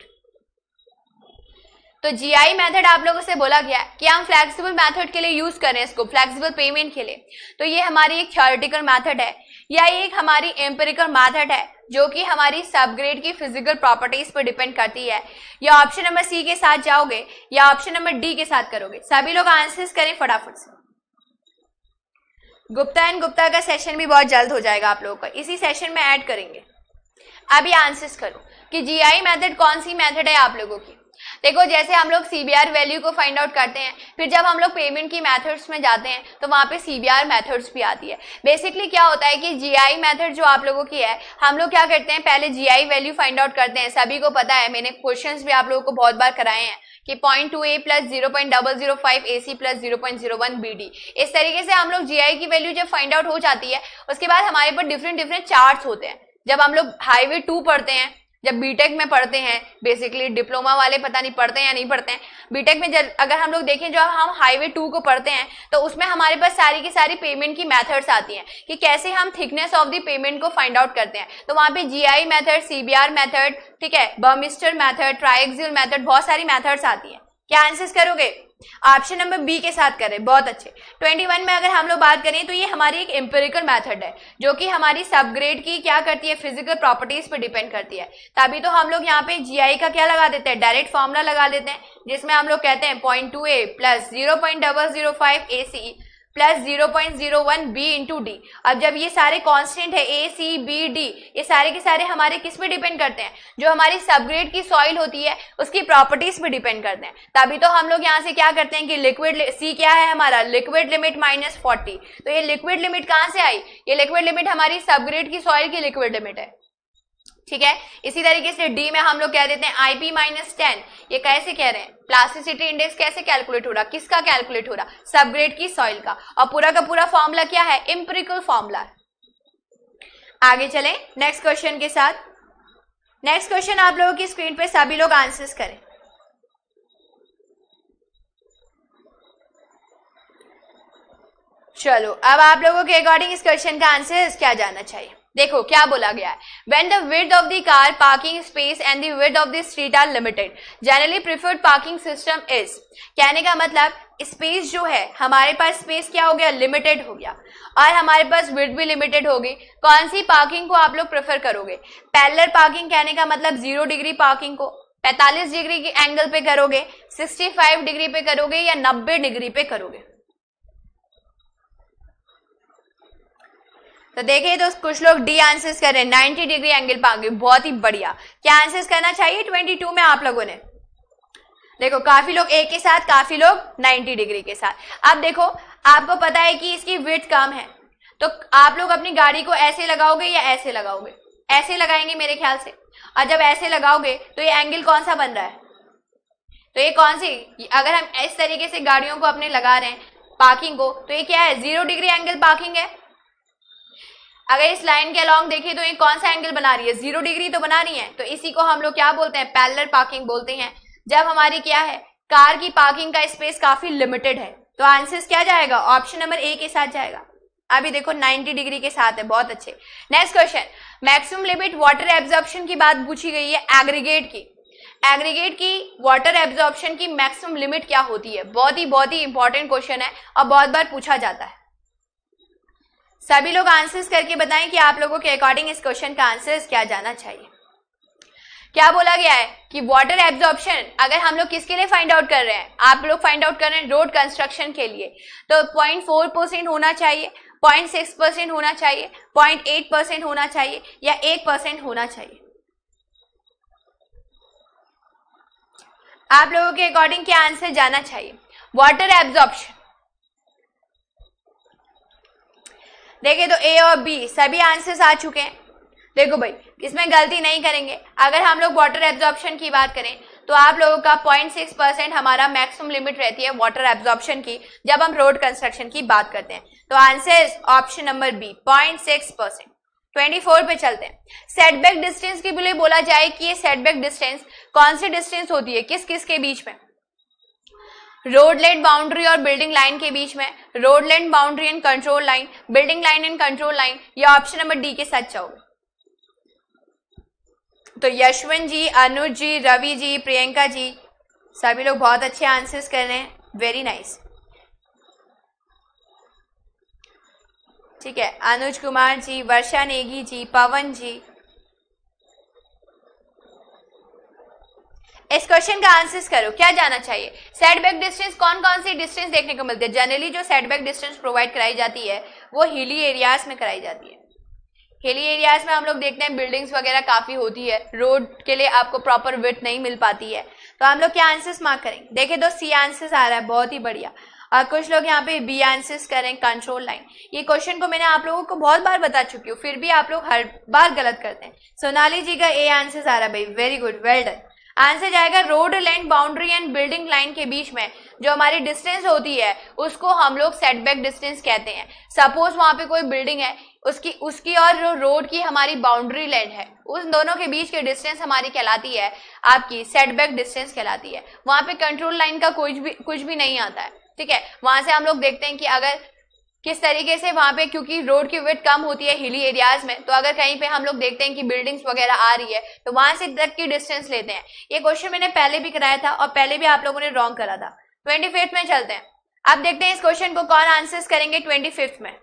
तो जीआई मेथड आप लोगों से बोला गया है कि हम फ्लेक्सिबल मेथड के लिए यूज करें इसको, फ्लेक्सिबल पेमेंट के लिए। तो ये हमारी एक थ्योरेटिकल मेथड है या एक हमारी एम्पिरिकल मेथड है जो कि हमारी सबग्रेड की फिजिकल प्रॉपर्टीज पर डिपेंड करती है। या ऑप्शन नंबर सी के साथ जाओगे या ऑप्शन नंबर डी के साथ करोगे? सभी लोग आंसर्स करें फटाफट से। गुप्ता एंड गुप्ता का सेशन भी बहुत जल्द हो जाएगा आप लोगों का, इसी सेशन में ऐड करेंगे। अभी आंसर्स करो कि जीआई मेथड कौन सी मेथड है आप लोगों की। देखो जैसे हम लोग सीबीआर वैल्यू को फाइंड आउट करते हैं, फिर जब हम लोग पेमेंट की मेथड्स में जाते हैं तो वहां पे सीबीआर मेथड्स भी आती है। बेसिकली क्या होता है कि जीआई मेथड जो आप लोगों की है, हम लोग क्या करते हैं पहले जीआई वैल्यू फाइंड आउट करते हैं। सभी को पता है, मैंने क्वेश्चंस भी आप लोगों को बहुत बार कराए हैं कि point two A plus zero point double zero five A C plus zero point zero one B D. इस तरीके से हम लोग जीआई की वैल्यू जब फाइंड आउट हो जाती है उसके बाद हमारे पास डिफरेंट डिफरेंट चार्ट्स होते हैं। जब हम लोग हाईवे टू पढ़ते हैं, जब बीटेक में पढ़ते हैं, बेसिकली डिप्लोमा वाले पता नहीं पढ़ते हैं या नहीं पढ़ते हैं, बीटेक में जब अगर हम लोग देखें जो हम हाईवे टू को पढ़ते हैं तो उसमें हमारे पास सारी की सारी पेमेंट की मेथड्स आती हैं कि कैसे हम थिकनेस ऑफ द पेमेंट को फाइंड आउट करते हैं। तो वहां पे जीआई मेथड, सीबीआर मेथड, ठीक है, बर्मिस्टर मेथड, ट्राइएक्सियल मेथड, बहुत सारी मेथड्स आती हैं। क्या आंसर्स करोगे? ऑप्शन नंबर बी के साथ करें, बहुत अच्छे। इक्कीस में अगर हम लोग बात करें तो ये हमारी एक एम्पिरिकल मेथड है जो कि हमारी सबग्रेड की क्या करती है, फिजिकल प्रॉपर्टीज पे डिपेंड करती है। तभी तो हम लोग यहाँ पे जीआई का क्या लगा देते हैं, डायरेक्ट फॉर्मूला लगा देते हैं, जिसमें हम लोग कहते हैं point two A plus zero point double zero five A C plus zero point zero one B into D. अब जब ये सारे कांस्टेंट है ए सी बी डी, ये सारे के सारे हमारे किस पे डिपेंड करते हैं, जो हमारी सबग्रेड की सॉइल होती है उसकी प्रॉपर्टीज पे डिपेंड करते हैं। तभी तो हम लोग यहाँ से क्या करते हैं कि लिक्विड सी क्या है हमारा, लिक्विड लिमिट माइनस फोर्टी। तो ये लिक्विड लिमिट कहाँ से आई, ये लिक्विड लिमिट हमारी सबग्रेड की सॉइल की लिक्विड लिमिट है, ठीक है। इसी तरीके से डी में हम लोग कह देते हैं आईपी माइनस टेन। ये कैसे कह रहे हैं, प्लास्टिसिटी इंडेक्स कैसे कैलकुलेट हो रहा, किसका कैलकुलेट हो रहा, सबग्रेड की सॉइल का। और पूरा का पूरा फॉर्मूला क्या है, एम्पिरिकल फॉर्मूला। आगे चलें नेक्स्ट क्वेश्चन के साथ। नेक्स्ट क्वेश्चन आप लोगों की स्क्रीन पे सभी लोग आंसर्स करें। चलो अब आप लोगों के अकॉर्डिंग इस क्वेश्चन का आंसर क्या जानना चाहिए। देखो क्या बोला गया है, when the width of the car parking space and the width of the street are limited, generally preferred parking system is। कहने का मतलब स्पेस जो है हमारे पास, स्पेस क्या हो गया, लिमिटेड हो गया, और हमारे पास विड्थ भी लिमिटेड होगी। कौन सी पार्किंग को आप लोग प्रेफर करोगे, पैरेलल पार्किंग कहने का मतलब जीरो डिग्री पार्किंग को पैंतालीस डिग्री के एंगल पे करोगे, पैंसठ डिग्री पे करोगे, या नब्बे डिग्री पे करोगे। तो देखिए तो कुछ लोग डी आंसर्स कर रहे हैं, नब्बे डिग्री एंगल पार्किंग, बहुत ही बढ़िया। क्या आंसर्स करना चाहिए बाईस में आप लोगों ने, देखो काफी लोग ए के साथ, काफी लोग नब्बे डिग्री के साथ। अब देखो आपको पता है कि इसकी विड्थ कम है, तो आप लोग अपनी गाड़ी को ऐसे लगाओगे या ऐसे लगाओगे, ऐसे लगाएंगे मेरे ख्याल से। और जब ऐसे लगाओगे तो ये एंगल कौन सा बन रहा है, तो ये कौन सी, अगर हम इस तरीके से गाड़ियों को अपने लगा रहे हैं पार्किंग को, तो ये क्या है, जीरो डिग्री एंगल पार्किंग है। अगर इस लाइन के अलॉन्ग देखिए तो ये कौन सा एंगल बना रही है, जीरो डिग्री तो बना रही है। तो इसी को हम लोग क्या बोलते हैं, पैरेलल पार्किंग बोलते हैं। जब हमारी क्या है, कार की पार्किंग का स्पेस काफी लिमिटेड है, तो आंसर क्या जाएगा, ऑप्शन नंबर ए के साथ जाएगा। अभी देखो नब्बे डिग्री के साथ है, बहुत अच्छे। Next question, maximum limit water absorption की बात पूछी गई है एग्रीगेट की। एग्रीगेट की वाटर एब्जॉर्प्शन की मैक्सिमम लिमिट क्या होती है, बहुत ही बहुत ही इंपॉर्टेंट क्वेश्चन है और बहुत बार पूछा जाता है। सभी लोग आंसर्स करके बताएं कि आप लोगों के अकॉर्डिंग इस क्वेश्चन का आंसर क्या जाना चाहिए। क्या बोला गया है कि वाटर एब्जॉर्प्शन अगर हम लोग किसके लिए फाइंड आउट कर रहे हैं, आप लोग फाइंड आउट कर रहे हैं रोड कंस्ट्रक्शन के लिए, तो पॉइंट फोर परसेंट होना चाहिए, पॉइंट सिक्स परसेंट होना चाहिए, पॉइंट एट परसेंट होना चाहिए, या एक परसेंट होना चाहिए। आप लोगों के अकॉर्डिंग क्या आंसर जाना चाहिए, वाटर एब्जॉर्प्शन। देखिए तो ए और बी सभी आंसर्स आ चुके हैं। देखो भाई इसमें गलती नहीं करेंगे। अगर हम लोग वाटर एब्जॉर्प्शन की बात करें तो आप लोगों का पॉइंट सिक्स परसेंट हमारा मैक्सिमम लिमिट रहती है वाटर एब्जॉर्प्शन की, जब हम रोड कंस्ट्रक्शन की बात करते हैं। तो answer option number B, point six percent. Twenty four पे चलते हैं। सेटबैक डिस्टेंस के लिए बोला जाए कि ये सेटबैक डिस्टेंस कौन सी डिस्टेंस होती है, किस किस के बीच में, रोड लेट बाउंड्री और बिल्डिंग लाइन के बीच में, road land boundary and control line, building line and control line, या ऑप्शन नंबर डी के साथ जाओगे। तो यशवंत जी, अनुज जी, रवि जी, प्रियंका जी, सभी लोग बहुत अच्छे आंसर्स कर रहे हैं, वेरी नाइस। ठीक है, अनुज कुमार जी, वर्षा नेगी जी, पवन जी, इस क्वेश्चन का आंसर्स करो। क्या जाना चाहिए, सेटबैक डिस्टेंस कौन कौन सी डिस्टेंस देखने को मिलती है। जनरली जो सेटबैक डिस्टेंस प्रोवाइड कराई जाती है वो हिली एरियाज में कराई जाती है। हिली एरियाज में हम लोग देखते हैं बिल्डिंग्स वगैरह काफी होती है, रोड के लिए आपको प्रॉपर विड्थ नहीं मिल पाती है, तो हम लोग क्या आंसर्स मार्क करेंगे। देखे तो सी आंसर्स आ रहा है, बहुत ही बढ़िया। और कुछ लोग यहाँ पे बी आंसर्स करें, कंट्रोल लाइन। ये क्वेश्चन को मैंने आप लोगों को बहुत बार बता चुकी हूँ, फिर भी आप लोग हर बार गलत करते हैं। सोनाली जी का ए आंसर्स आ रहा है भाई, very good, well done. Answer जाएगा road length boundary and building line के बीच में जो हमारी डिस्टेंस होती है उसको हम लोग सेटबैक डिस्टेंस कहते हैं। सपोज वहां पे कोई बिल्डिंग है, उसकी उसकी और जो रोड की हमारी बाउंड्री लेंथ है, उस दोनों के बीच की डिस्टेंस हमारी कहलाती है आपकी सेटबैक डिस्टेंस कहलाती है। वहां पे कंट्रोल लाइन का कुछ भी कुछ भी नहीं आता है, ठीक है। वहां से हम लोग देखते हैं कि अगर किस तरीके से वहां पे, क्योंकि रोड की विड्थ कम होती है हिली एरियाज में, तो अगर कहीं पे हम लोग देखते हैं कि बिल्डिंग्स वगैरह आ रही है तो वहां से तक की डिस्टेंस लेते हैं। ये क्वेश्चन मैंने पहले भी कराया था और पहले भी आप लोगों ने रॉन्ग करा था। ट्वेंटी फिफ्थ में चलते हैं। अब देखते हैं इस क्वेश्चन को कौन आंसर्स करेंगे ट्वेंटी फिफ्थ में।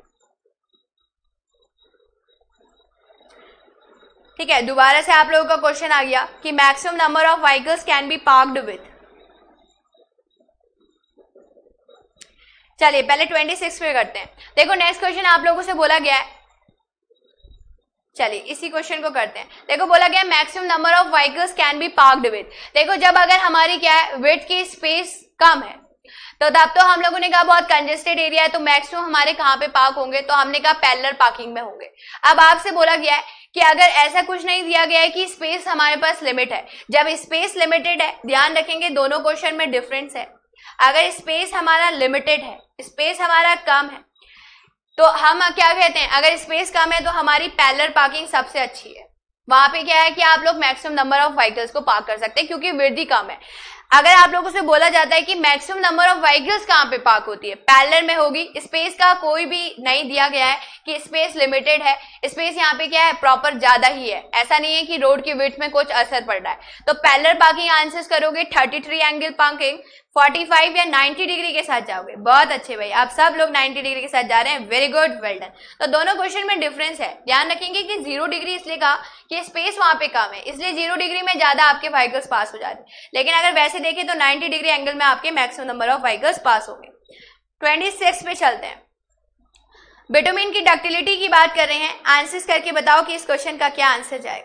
ठीक है, दोबारा से आप लोगों का क्वेश्चन आ गया कि maximum number of vehicles can be parked with. चलिए पहले छब्बीस पे करते हैं। देखो नेक्स्ट क्वेश्चन आप लोगों से बोला गया है, चलिए इसी क्वेश्चन को करते हैं। देखो बोला गया maximum number of vehicles can be parked with. देखो जब अगर हमारी क्या है विड्थ की स्पेस कम है तो तब तो हम लोगों ने कहा बहुत कंजेस्टेड एरिया है, तो मैक्सिमम हमारे कहाँ पे पार्क होंगे, तो हमने कहा पैरेलल पार्किंग में होंगे। अब आपसे बोला गया है कि अगर ऐसा कुछ नहीं दिया गया है कि स्पेस हमारे पास लिमिट है, जब स्पेस लिमिटेड है, ध्यान रखेंगे दोनों क्वेश्चन में डिफरेंस है। अगर स्पेस हमारा लिमिटेड है, स्पेस हमारा कम है, तो हम क्या कहते हैं, अगर स्पेस कम है तो हमारी पैरेलल पार्किंग सबसे अच्छी है। वहां पे क्या है कि आप लोग मैक्सिमम नंबर ऑफ व्हीकल्स को पार्क कर सकते हैं क्योंकि विड्थ ही कम है। अगर आप लोगों से बोला जाता है कि मैक्सिमम नंबर ऑफ व्हीकल्स कहाँ पे पार्क होती है, पैरेलल में होगी। स्पेस का कोई भी नहीं दिया गया है कि स्पेस लिमिटेड है, स्पेस यहाँ पे क्या है प्रॉपर ज्यादा ही है, ऐसा नहीं है कि रोड की विड्थ में कुछ असर पड़ रहा है। तो पैरेलल पार्किंग आंसर्स करोगे तैंतीस एंगल पार्किंग, पैंतालीस या नब्बे डिग्री के साथ जाओगे। बहुत अच्छे भाई, आप सब लोग नब्बे डिग्री के साथ जा रहे हैं, वेरी गुड, वेल डन। तो दोनों क्वेश्चन में डिफरेंस है। ध्यान रखेंगे कि जीरो डिग्री इसलिए कहा कि स्पेस वहां पे कम है, इसलिए जीरो डिग्री में ज्यादा आपके व्हीकल्स पास हो जाते हैं, लेकिन अगर वैसे देखें तो नब्बे डिग्री एंगल में आपके मैक्सिमम नंबर ऑफ व्हीकल्स पास होंगे। छब्बीस पे चलते हैं। बिटुमिन की डक्टिलिटी की बात कर रहे हैं, आंसर्स करके बताओ कि इस क्वेश्चन का क्या आंसर जाएगा।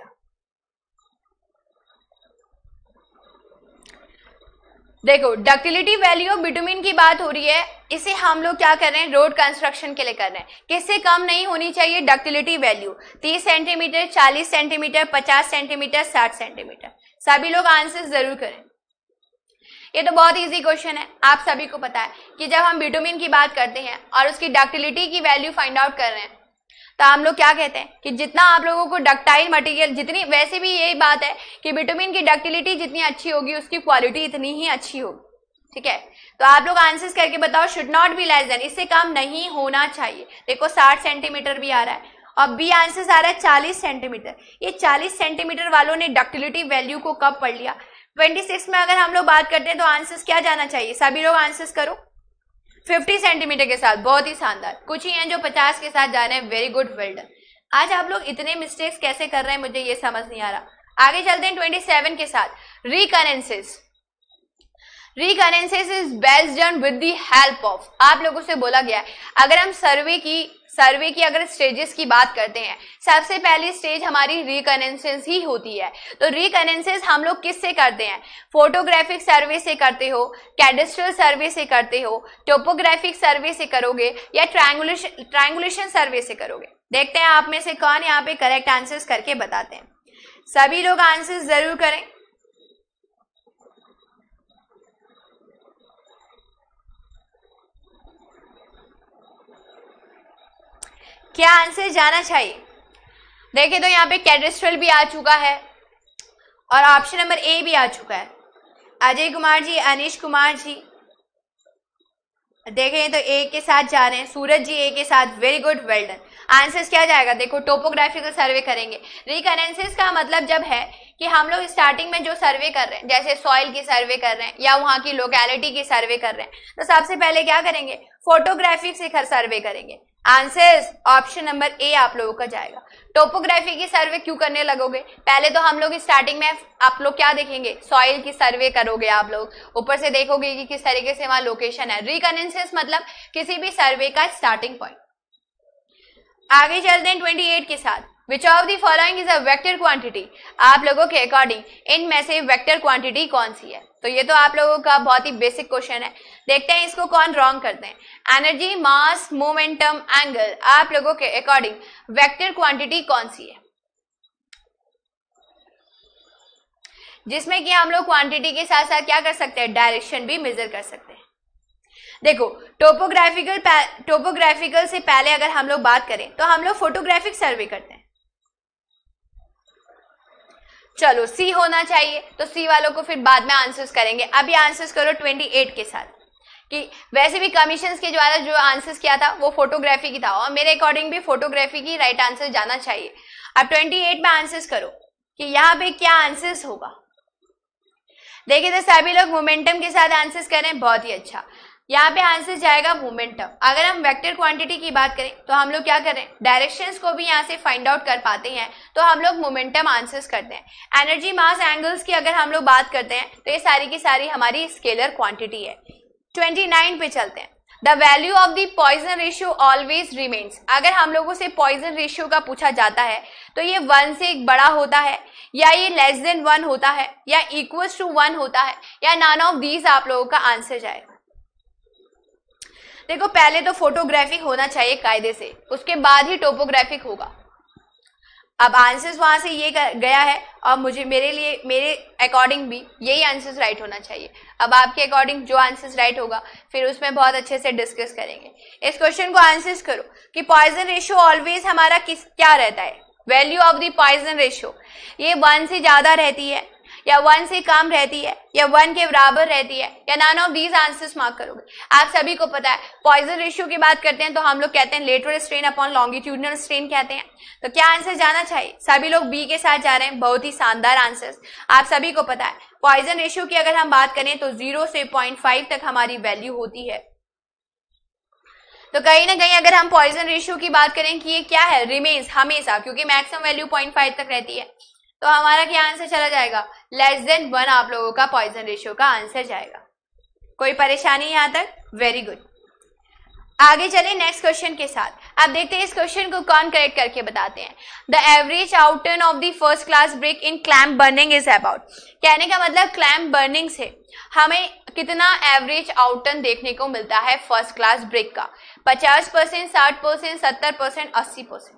देखो डक्टिलिटी वैल्यू ऑफ बिटुमिन की बात हो रही है, इसे हम लोग क्या कर रहे हैं रोड कंस्ट्रक्शन के लिए कर रहे हैं। किससे कम नहीं होनी चाहिए डक्टिलिटी वैल्यू, तीस सेंटीमीटर, चालीस सेंटीमीटर, पचास सेंटीमीटर, साठ सेंटीमीटर। सभी लोग आंसर्स जरूर करें। ये तो बहुत इजी क्वेश्चन है, आप सभी को पता है कि जब हम बिटुमिन की बात करते हैं और उसकी डक्टिलिटी की वैल्यू फाइंड आउट कर रहे हैं तो हम लोग क्या कहते हैं कि जितना आप लोगों को डक्टाइल मटेरियल, जितनी, वैसे भी यही बात है कि बिटुमिन की डक्टिलिटी जितनी अच्छी होगी उसकी क्वालिटी इतनी ही अच्छी होगी। ठीक है, तो आप लोग आंसर्स करके बताओ। Should not be less than, इससे कम नहीं होना चाहिए। देखो साठ सेंटीमीटर भी आ रहा है और बी आंसर्स आ रहा है चालीस सेंटीमीटर। ये चालीस सेंटीमीटर वालों ने डक्टिलिटी वैल्यू को कब पढ़ लिया। छब्बीस में अगर हम लोग बात करते हैं तो आंसर्स क्या जाना चाहिए, सभी लोग आंसर्स करो। पचास सेंटीमीटर के साथ, बहुत ही शानदार। कुछ ही हैं जो पचास के साथ जा रहे हैं, वेरी गुड, वेल डन। आज आप लोग इतने मिस्टेक्स कैसे कर रहे हैं मुझे ये समझ नहीं आ रहा। आगे चलते हैं सत्ताईस के साथ। Recurrences, recurrences is based on with the help of, आप लोगों से बोला गया है अगर हम सर्वे की सर्वे की अगर स्टेजेस की बात करते हैं, सबसे पहली स्टेज हमारी रिकरेंसेस ही होती है। तो रिकरेंसेस हम लोग किससे करते हैं, फोटोग्राफिक सर्वे से करते हो, कैडेस्ट्रल सर्वे से करते हो, टोपोग्राफिक सर्वे से करोगे या ट्रायंगुलेशन ट्रायंगुलेशन सर्वे से करोगे। देखते हैं आप में से कौन यहाँ पे करेक्ट आंसर्स करके बताते हैं। सभी लोग आंसर्स जरूर करें। क्या आंसर जाना चाहिए। देखिए तो यहाँ पे कैडेस्ट्रल भी आ चुका है और ऑप्शन नंबर ए भी आ चुका है। अजय कुमार जी, अनिश कुमार जी देखें तो ए के साथ जा रहे हैं, सूरज जी ए के साथ, very good, well done. Answers क्या जाएगा, देखो टोपोग्राफिकल सर्वे करेंगे। रिकरेंसेस का मतलब जब है कि हम लोग स्टार्टिंग में जो सर्वे कर रहे हैं, जैसे सॉइल की सर्वे कर रहे हैं या वहां की लोकेलिटी की सर्वे कर रहे हैं, तो सबसे पहले क्या करेंगे, फोटोग्राफिक से सर्वे करेंगे। आंसर्स ऑप्शन नंबर ए आप लोगों का जाएगा। टोपोग्राफी की सर्वे क्यों करने लगोगे, पहले तो हम लोग स्टार्टिंग में आप लोग क्या देखेंगे, सॉइल की सर्वे करोगे, आप लोग ऊपर से देखोगे कि किस तरीके से वहां लोकेशन है। रिकरेंसेस मतलब किसी भी सर्वे का स्टार्टिंग पॉइंट। आगे चलते हैं अट्ठाईस के साथ। Which of the following is a vector quantity, आप लोगों के अकॉर्डिंग इनमें से वेक्टर क्वांटिटी कौन सी है। तो ये तो आप लोगों का बहुत ही बेसिक क्वेश्चन है, देखते हैं इसको कौन रॉन्ग करते हैं। एनर्जी, मास, मोमेंटम, एंगल, आप लोगों के अकॉर्डिंग वेक्टर क्वांटिटी कौन सी है, जिसमें कि हम लोग क्वांटिटी के साथ साथ क्या कर सकते हैं, डायरेक्शन भी मेजर कर सकते हैं। देखो टोपोग्राफिकल टोपोग्राफिकल से पहले अगर हम लोग बात करें तो हम लोग फोटोग्राफिक सर्वे करते हैं। चलो सी होना चाहिए, तो सी वालों को फिर बाद में आंसर्स करेंगे। अभी आंसर्स करो अट्ठाईस के साथ, कि वैसे भी कमीशंस के द्वारा जो आंसर्स किया था वो फोटोग्राफी की था और मेरे अकॉर्डिंग भी फोटोग्राफी की राइट आंसर जाना चाहिए। अब अट्ठाईस में आंसर्स करो कि यहाँ पे क्या आंसर्स होगा। देखिए तो सभी लोग मोमेंटम के साथ आंसर्स करें, बहुत ही अच्छा। यहाँ पे आंसर जाएगा मोमेंटम। अगर हम वेक्टर क्वांटिटी की बात करें तो हम लोग क्या करें, डायरेक्शंस को भी यहाँ से फाइंड आउट कर पाते हैं, तो हम लोग मोमेंटम आंसर्स करते हैं। एनर्जी, मास, एंगल्स की अगर हम लोग बात करते हैं तो ये सारी की सारी हमारी स्केलर क्वांटिटी है। उनतीस पे चलते हैं। The value of the Poisson ratio always remains. अगर हम लोगों से पॉइजन रेशियो का पूछा जाता है तो ये वन से बड़ा होता है, या ये लेस देन वन होता है, या इक्वल टू वन होता है, या नन ऑफ दीज आप लोगों का आंसर जाएगा। देखो पहले तो फोटोग्राफिक होना चाहिए कायदे से, उसके बाद ही टोपोग्राफिक होगा। अब आंसर्स वहां से ये गया है और मुझे मेरे लिए मेरे अकॉर्डिंग भी यही आंसर्स राइट होना चाहिए। अब आपके अकॉर्डिंग जो आंसर्स राइट होगा फिर उसमें बहुत अच्छे से डिस्कस करेंगे। इस क्वेश्चन को आंसर्स करो कि पॉइजन रेशियो ऑलवेज हमारा किस क्या रहता है, value of the Poisson ratio ये वन से ज्यादा रहती है, या वन से कम रहती है, या वन के बराबर रहती है, या none of these answers mark करोगे। आप सभी को पता है पॉइजन रेशियो की बात करते हैं तो हम लोग कहते हैं lateral strain upon longitudinal strain कहते हैं। तो क्या आंसर जाना चाहिए? सभी लोग बी के साथ जा रहे हैं, बहुत ही शानदार आंसर्स। आप सभी को पता है पॉइजन रेशियो की अगर हम बात करें तो जीरो से पॉइंट फाइव तक हमारी वैल्यू होती है। तो कहीं ना कहीं अगर हम पॉइजन रेशियो की बात करें कि ये क्या है, रिमेन्स हमेशा, क्योंकि मैक्सिमम वैल्यू पॉइंट फाइव तक रहती है, तो हमारा क्या आंसर चला जाएगा? लेस देन वन आप लोगों का पॉइजन रेशियो का आंसर जाएगा। कोई परेशानी यहां तक? Very good. आगे चले नेक्स्ट क्वेश्चन के साथ। अब देखते हैं इस क्वेश्चन को कौन करेक्ट करके बताते हैं। The average outturn of the first class brick in clamp burning is about. कहने का मतलब क्लैम्प बर्निंग से हमें कितना एवरेज आउटटर्न देखने को मिलता है फर्स्ट क्लास ब्रेक का? पचास परसेंट, साठ परसेंट, सत्तर परसेंट, अस्सी परसेंट।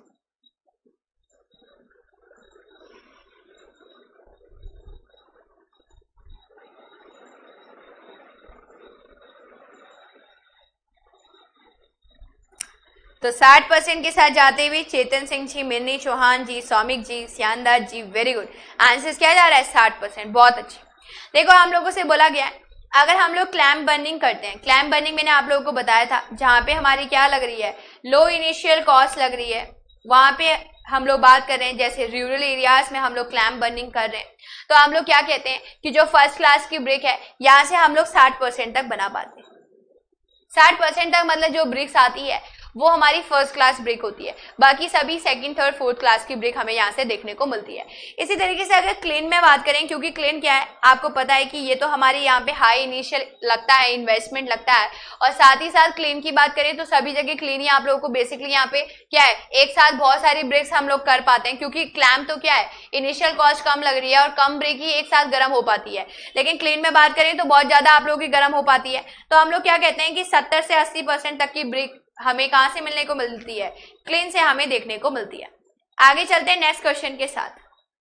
तो साठ परसेंट के साथ जाते हुए Chetan Singh ji, Minni Chauhan ji, Saumik ji, Siyandar ji, very good. Answer क्या जा रहा है? साठ परसेंट। बहुत अच्छे। देखो हम लोगों से बोला गया है अगर हम लोग क्लैम्प बर्निंग करते हैं, क्लैम्प बर्निंग मैंने आप लोगों को बताया था जहां पे हमारी क्या लग रही है, लो इनिशियल कॉस्ट लग रही है, वहां पे हम लोग बात कर रहे हैं जैसे रूरल एरियाज में हम लोग क्लैम्प बर्निंग कर रहे हैं, तो हम लोग क्या कहते हैं कि जो फर्स्ट क्लास की ब्रिक है यहाँ से हम लोग साठ परसेंट तक बना पाते हैं। साठ परसेंट तक मतलब जो ब्रिक्स आती है वो हमारी फर्स्ट क्लास ब्रेक होती है, बाकी सभी सेकंड, थर्ड, फोर्थ क्लास की ब्रेक हमें यहाँ से देखने को मिलती है। इसी तरीके से अगर क्लेन में बात करें, क्योंकि क्लेन क्या है आपको पता है कि ये तो हमारे यहाँ पे हाई इनिशियल लगता है, इन्वेस्टमेंट लगता है, और साथ ही साथ क्लेन की बात करें तो सभी जगह क्लेन ही आप लोगों को बेसिकली यहाँ पे क्या है एक साथ बहुत सारी ब्रेक्स हम लोग कर पाते हैं, क्योंकि क्लैम्प तो क्या है इनिशियल कॉस्ट कम लग रही है और कम ब्रेक ही एक साथ गर्म हो पाती है, लेकिन क्लेन में बात करें तो बहुत ज्यादा आप लोगों की गर्म हो पाती है। तो हम लोग क्या कहते हैं कि सत्तर से अस्सी परसेंट तक की ब्रेक हमें कहां से मिलने को मिलती है? क्लेन से हमें देखने को मिलती है। आगे चलते हैं नेक्स्ट क्वेश्चन के साथ।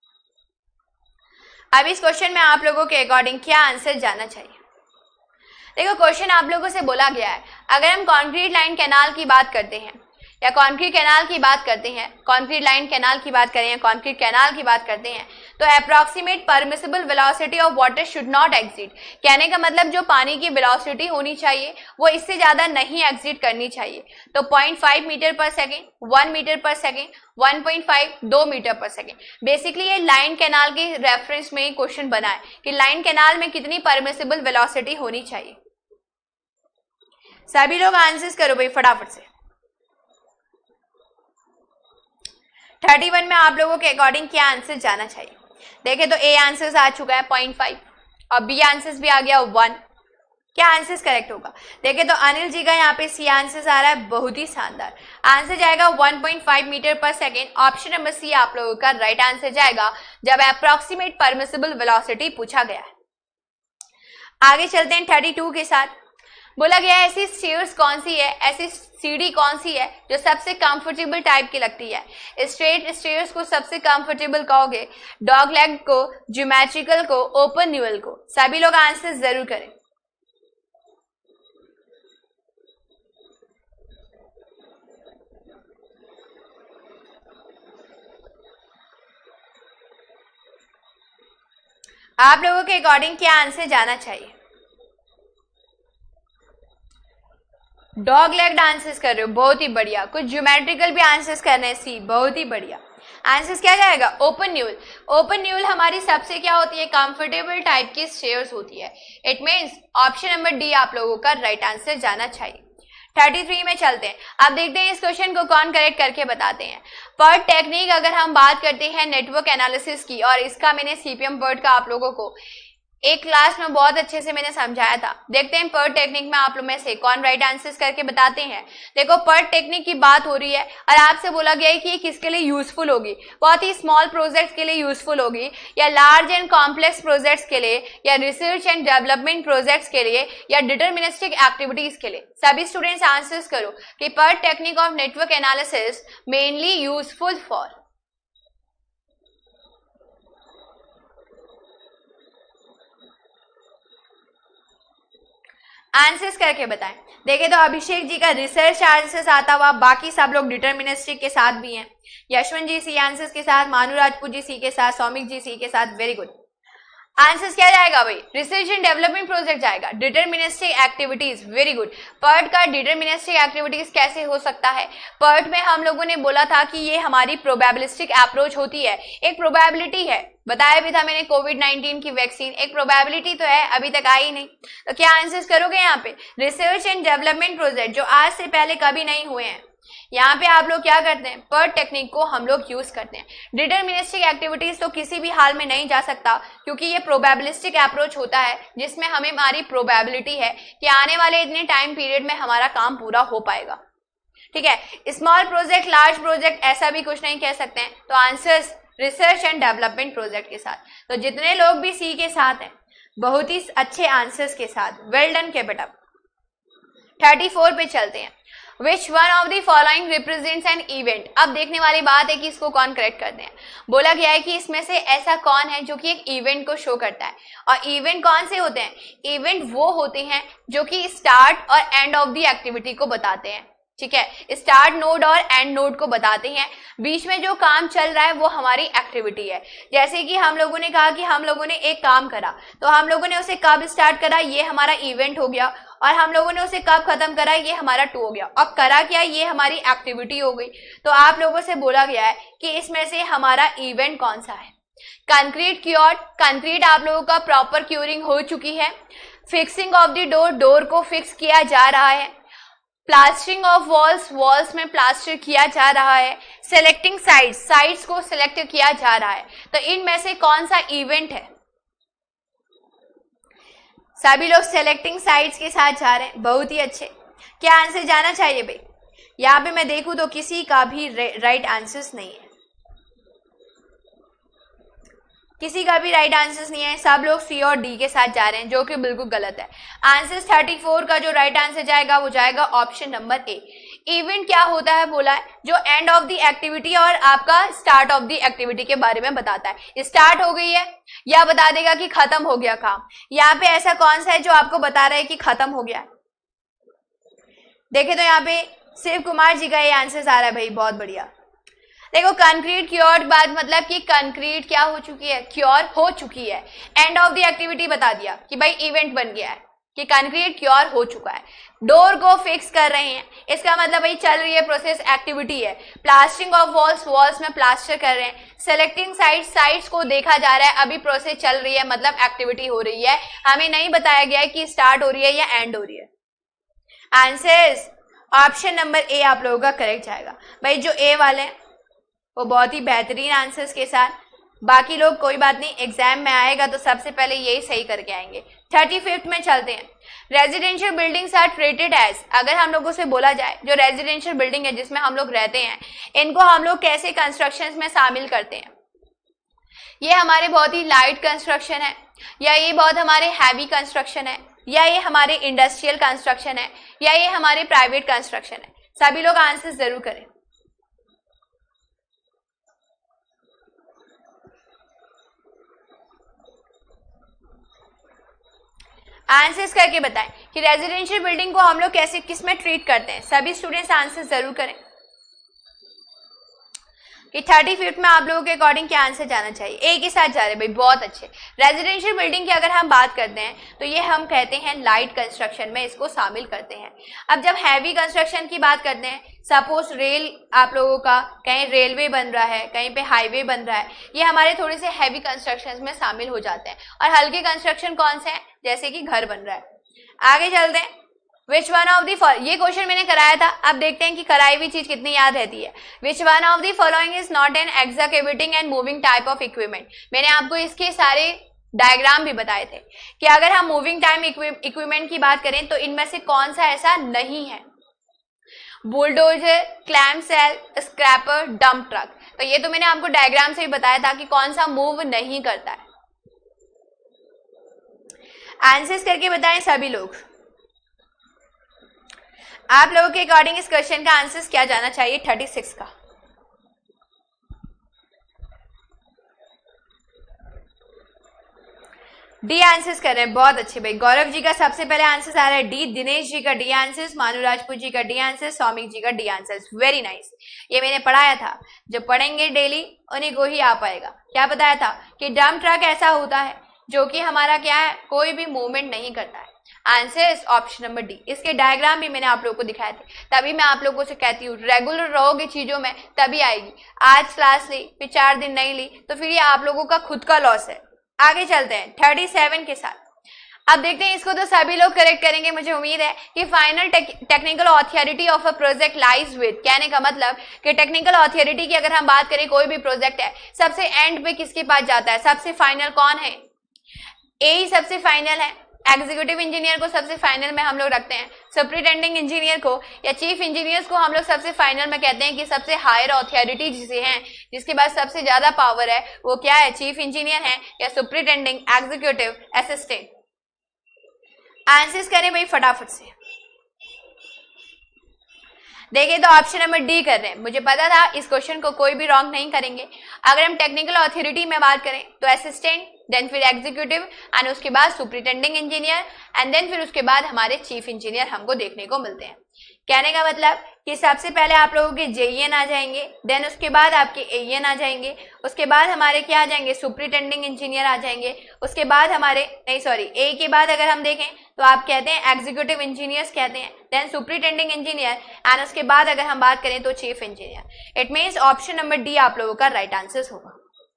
अब इस क्वेश्चन में आप लोगों के अकॉर्डिंग क्या आंसर जाना चाहिए? देखो क्वेश्चन आप लोगों से बोला गया है अगर हम कंक्रीट लाइन कैनाल की बात करते हैं या कंक्रीट कैनाल की बात करते हैं, कंक्रीट लाइन कैनाल की बात करें या कंक्रीट कैनाल की बात करते हैं, तो approximate permissible velocity of water should not exceed. कहने का मतलब जो पानी की वेलोसिटी होनी चाहिए वो इससे ज्यादा नहीं एग्जिट करनी चाहिए। तो point five metre per second, one metre per second, one point five, दो मीटर पर सेकेंड। बेसिकली ये लाइन कैनाल के रेफरेंस में क्वेश्चन बना है कि लाइन कैनाल में कितनी परमिसिबल वेलोसिटी होनी चाहिए। सभी लोग आंसर्स करो भाई फटाफट से। इकतीस में आप लोगों के अकॉर्डिंग क्या आंसर जाना चाहिए? देखे तो ए आंसर्स आ चुका है पॉइंट फाइव और बी आंसर्स भी आ गया वन। क्या आंसर्स करेक्ट होगा? देखे तो अनिल जी का यहाँ पे सी आंसर्स आ रहा है, बहुत ही शानदार। आंसर जाएगा one point five metre per second. Option number C आप लोगों का राइट आंसर जाएगा जब अप्रॉक्सीमेट परमिसिबल वेलोसिटी पूछा गया है। आगे चलते हैं थर्टी टू के साथ। बोला गया है ऐसी स्टेयर्स कौन सी है, ऐसी सीढ़ी कौन सी है जो सबसे कंफर्टेबल टाइप की लगती है? स्ट्रेट स्टेयर्स को सबसे कंफर्टेबल कहोगे, डॉग लेग को, ज्योमेट्रिकल को, ओपन न्यूअल को? सभी लोग आंसर जरूर करें। आप लोगों के अकॉर्डिंग क्या आंसर जाना चाहिए? डॉग लेग्ड आंसर्स कर रहे हो, बहुत ही बढ़िया। कुछ ज्योमेट्रिकल भी आंसर्स करने हैं, सी, बहुत ही बढ़िया। आंसर्स क्या जाएगा? ओपन न्यूल। ओपन न्यूल हमारी सबसे क्या होती है? कंफर्टेबल टाइप की स्टेयर्स होती है। It means option number D आप लोगों का राइट आंसर जाना चाहिए। तैंतीस में चलते हैं। अब देखते हैं इस क्वेश्चन को कौन करेक्ट करके बताते हैं। पर्ट टेक्निक अगर हम बात करते हैं नेटवर्क एनालिसिस की, और इसका मैंने सीपीएम वर्ड का आप लोगों को एक क्लास में बहुत अच्छे से मैंने समझाया था। देखते हैं पर्ट टेक्निक में आप लोग में से कौन राइट आंसर्स करके बताते हैं। देखो पर्ट टेक्निक की बात हो रही है और आपसे बोला गया है कि ये किसके लिए यूजफुल होगी, बहुत ही स्मॉल प्रोजेक्ट्स के लिए यूजफुल होगी, या लार्ज एंड कॉम्प्लेक्स प्रोजेक्ट्स के लिए, या रिसर्च एंड डेवलपमेंट प्रोजेक्ट्स के लिए, या डिटर्मिनिस्टिक एक्टिविटीज के लिए। सभी स्टूडेंट्स आंसर्स करो कि PERT technique of network analysis mainly useful for. Answers करके बताएं। देखे तो अभिषेक जी का रिसर्च आंसर्स आता हुआ, बाकी सब लोग डिटर्मिनिस्टिक के साथ भी हैं। यशवंत जी सी आंसर्स के साथ, मानू राजपूत जी सी के साथ, सौमिक जी सी के साथ। Very good. आंसर्स क्या जाएगा भाई? रिसर्च एंड डेवलपमेंट प्रोजेक्ट जाएगा। Deterministic activities, very good. PERT का डिटर्मिनिस्टिक एक्टिविटीज कैसे हो सकता है? पर्ट में हम लोगों ने बोला था कि ये हमारी प्रोबेबिलिस्टिक अप्रोच होती है, एक प्रोबेबिलिटी है, बताया भी था मैंने कोविड नाइनटीन की वैक्सीन एक प्रोबेबिलिटी तो है, अभी तक आई नहीं। तो क्या आंसर्स करोगे यहाँ पे? रिसर्च एंड डेवलपमेंट प्रोजेक्ट जो आज से पहले कभी नहीं हुए हैं, यहाँ पे आप लोग क्या करते हैं? पर्ट टेक्निक को हम लोग यूज करते हैं। डिटर्मिनिस्टिक एक्टिविटीज तो किसी भी हाल में नहीं जा सकता, क्योंकि ये प्रोबेबिलिस्टिक अप्रोच होता है जिसमें हमें हमारी प्रोबेबिलिटी है कि आने वाले इतने टाइम पीरियड में हमारा काम पूरा हो पाएगा। ठीक है, स्मॉल प्रोजेक्ट, लार्ज प्रोजेक्ट ऐसा भी कुछ नहीं कह सकते हैं। तो answers research and development project के साथ। तो जितने लोग भी सी के साथ हैं, बहुत ही अच्छे आंसर्स के साथ, वेल डन के बेटा। चौंतीस पे चलते हैं। Which one of the following represents an event? अब देखने वाली बात है कि इसको कौन करेक्ट करते हैं। बोला गया है कि इसमें से ऐसा कौन है जो कि एक इवेंट को शो करता है। और इवेंट कौन से होते हैं? इवेंट वो होते हैं जो कि स्टार्ट और एंड ऑफ द एक्टिविटी को बताते हैं। ठीक है, स्टार्ट नोड और एंड नोड को बताते हैं। बीच में जो काम चल रहा है वो हमारी एक्टिविटी है। जैसे कि हम लोगों ने कहा कि हम लोगों ने एक काम करा, तो हम लोगों ने उसे कब स्टार्ट करा, ये हमारा इवेंट हो गया, और हम लोगों ने उसे कब खत्म करा, ये हमारा टू हो गया। और करा क्या, ये हमारी एक्टिविटी हो गई। तो आप लोगों से बोला गया है कि इसमें से हमारा इवेंट कौन सा है। कंक्रीट क्योर, कंक्रीट आप लोगों का प्रॉपर क्यूरिंग हो चुकी है। Fixing of the door, door को फिक्स किया जा रहा है। प्लास्टरिंग ऑफ वॉल्स, वॉल्स में प्लास्टर किया जा रहा है। सेलेक्टिंग साइड्स, साइड्स को सिलेक्ट किया जा रहा है। तो इनमें से कौन सा इवेंट है? सभी लोग सेलेक्टिंग साइड्स के साथ जा रहे हैं, बहुत ही अच्छे। क्या आंसर जाना चाहिए भाई? यहाँ पे मैं देखूं तो किसी का भी राइट आंसर्स नहीं है, किसी का भी राइट आंसर्स नहीं है। सब लोग सी और डी के साथ जा रहे हैं, जो कि बिल्कुल गलत है। आंसर चौंतीस का जो राइट आंसर जाएगा वो जाएगा ऑप्शन नंबर ए। इवेंट क्या होता है बोला है? जो एंड ऑफ द एक्टिविटी और आपका स्टार्ट ऑफ द एक्टिविटी के बारे में बताता है। स्टार्ट हो गई है या बता देगा कि खत्म हो गया काम। यहाँ पे ऐसा कौन सा है जो आपको बता रहा है कि खत्म हो गया है? देखे तो यहाँ पे शिव कुमार जी का ये आंसर आ रहा है भाई, बहुत बढ़िया। देखो कंक्रीट क्योर बात मतलब कि कंक्रीट क्या हो चुकी है, क्योर हो चुकी है। एंड ऑफ द एक्टिविटी बता दिया कि भाई इवेंट बन गया है, कि कंक्रीट क्योर हो चुका है। डोर को फिक्स कर रहे हैं, इसका मतलब भाई चल रही है प्रोसेस, एक्टिविटी है। प्लास्टरिंग ऑफ वॉल्स, वॉल्स में प्लास्टर कर रहे हैं। सेलेक्टिंग साइड्स, साइड्स को देखा जा रहा है, अभी प्रोसेस चल रही है, मतलब एक्टिविटी हो रही है। हमें नहीं बताया गया है कि स्टार्ट हो रही है या एंड हो रही है। आंसर्स ऑप्शन नंबर ए आप लोगों का करेक्ट जाएगा भाई। जो ए वाले हैं वो बहुत ही बेहतरीन आंसर्स के साथ, बाकी लोग कोई बात नहीं, एग्जाम में आएगा तो सबसे पहले यही सही करके आएंगे। थर्टी फिफ्थ में चलते हैं। Residential buildings are treated as, अगर हम लोगों से बोला जाए जो रेजिडेंशियल बिल्डिंग है जिसमें हम लोग रहते हैं, इनको हम लोग कैसे कंस्ट्रक्शंस में शामिल करते हैं? ये हमारे बहुत ही लाइट कंस्ट्रक्शन है, या ये बहुत हमारे हैवी कंस्ट्रक्शन है, या ये हमारे इंडस्ट्रियल कंस्ट्रक्शन है, या ये हमारे प्राइवेट कंस्ट्रक्शन है? सभी लोग आंसर जरूर करें। आंसर्स करके बताएं कि रेजिडेंशियल बिल्डिंग को हम लोग कैसे किस में ट्रीट करते हैं। सभी स्टूडेंट्स आंसर जरूर करें कि थर्टी फिफ्थ में आप लोगों के अकॉर्डिंग क्या आंसर जाना चाहिए। ए के साथ जा रहे भाई, बहुत अच्छे। रेजिडेंशियल बिल्डिंग की अगर हम बात करते हैं तो ये हम कहते हैं लाइट कंस्ट्रक्शन में इसको शामिल करते हैं। अब जब हैवी कंस्ट्रक्शन की बात करते हैं, सपोज रेल आप लोगों का कहीं रेलवे बन रहा है, कहीं पे हाईवे बन रहा है, ये हमारे थोड़े से हैवी कंस्ट्रक्शन में शामिल हो जाते हैं। और हल्के कंस्ट्रक्शन कौन से हैं? जैसे कि घर बन रहा है। आगे चलते हैं। Which one of the follow, ये क्वेश्चन मैंने कराया था, अब देखते हैं कि कराई हुई चीज कितनी याद रहती है। Which one of the following is not an excavating and moving type of equipment. मैंने आपको इसके सारे डायग्राम भी बताए थे कि अगर हम मूविंग टाइम इक्विपमेंट की बात करें तो इनमें से कौन सा ऐसा नहीं है, bulldozer, clamshell, scraper, dump truck. तो ये तो मैंने आपको डायग्राम से ही बताया था कि कौन सा मूव नहीं करता है। आंसर्स करके बताएं सभी लोग। आप लोगों के अकॉर्डिंग इस क्वेश्चन का आंसर्स क्या जाना चाहिए थर्टी सिक्स का? डी आंसर्स कर रहे हैं, बहुत अच्छे भाई। गौरव जी का सबसे पहले आंसर्स आ रहा है डी, दिनेश जी का डी आंसर्स, मानू राजपूत जी का डी आंसर्स, सौमिक जी का डी आंसर्स। Very nice. ये मैंने पढ़ाया था, जो पढ़ेंगे डेली उन्हीं को ही आ पाएगा। क्या बताया था कि डंप ट्रक ऐसा होता है जो कि हमारा क्या है, कोई भी मूवमेंट नहीं करता है। Answer option number D. इसके डायग्राम भी मैंने आप लोगों को दिखाए थे, तभी मैं आप लोगों से कहती हूँ रेगुलर रहोगे चीजों में तभी आएगी। आज क्लास ली फिर चार दिन नहीं ली तो फिर ये आप लोगों का खुद का लॉस है। आगे चलते हैं थर्टी सेवन के साथ। अब देखते हैं, इसको तो सभी लोग करेक्ट करेंगे मुझे उम्मीद है कि final technical authority of a project lies with, कहने का मतलब कि टेक्निकल अथॉरिटी की अगर हम बात करें कोई भी प्रोजेक्ट है, सबसे एंड पे किसके पास जाता है, सबसे फाइनल कौन है? ए ही सबसे फाइनल है। एग्जीक्यूटिव इंजीनियर को सबसे फाइनल में हम लोग रखते हैं, सुपरिटेंडिंग इंजीनियर को या चीफ इंजीनियर्स को हम लोग सबसे फाइनल में कहते हैं कि सबसे हायर अथॉरिटी जिसे हैं, जिसके पास सबसे ज्यादा पावर है, वो क्या है, चीफ इंजीनियर है या सुपरिटेंडिंग एग्जीक्यूटिव असिस्टेंट। आंसर्स करें भाई फटाफट से। देखिए तो ऑप्शन नंबर डी कर रहे हैं, मुझे पता था इस क्वेश्चन को कोई भी रॉन्ग नहीं करेंगे। अगर हम टेक्निकल अथॉरिटी में बात करें तो असिस्टेंट, देन फिर एग्जीक्यूटिव एंड उसके बाद सुपरिटेंडिंग इंजीनियर एंड देन फिर उसके बाद हमारे चीफ इंजीनियर हमको देखने को मिलते हैं। कहने का मतलब कि सबसे पहले आप लोगों के जेईएन आ जाएंगे, देन उसके बाद आपके एईएन आ जाएंगे, उसके बाद हमारे क्या आ जाएंगे, सुपरिटेंडिंग इंजीनियर आ जाएंगे, उसके बाद हमारे नहीं सॉरी ए के बाद अगर हम देखें तो आप कहते हैं एग्जीक्यूटिव इंजीनियर्स कहते हैं, देन सुपरिटेंडिंग इंजीनियर एंड उसके बाद अगर हम बात करें तो chief engineer. It means option number D आप लोगों का राइट आंसर होगा।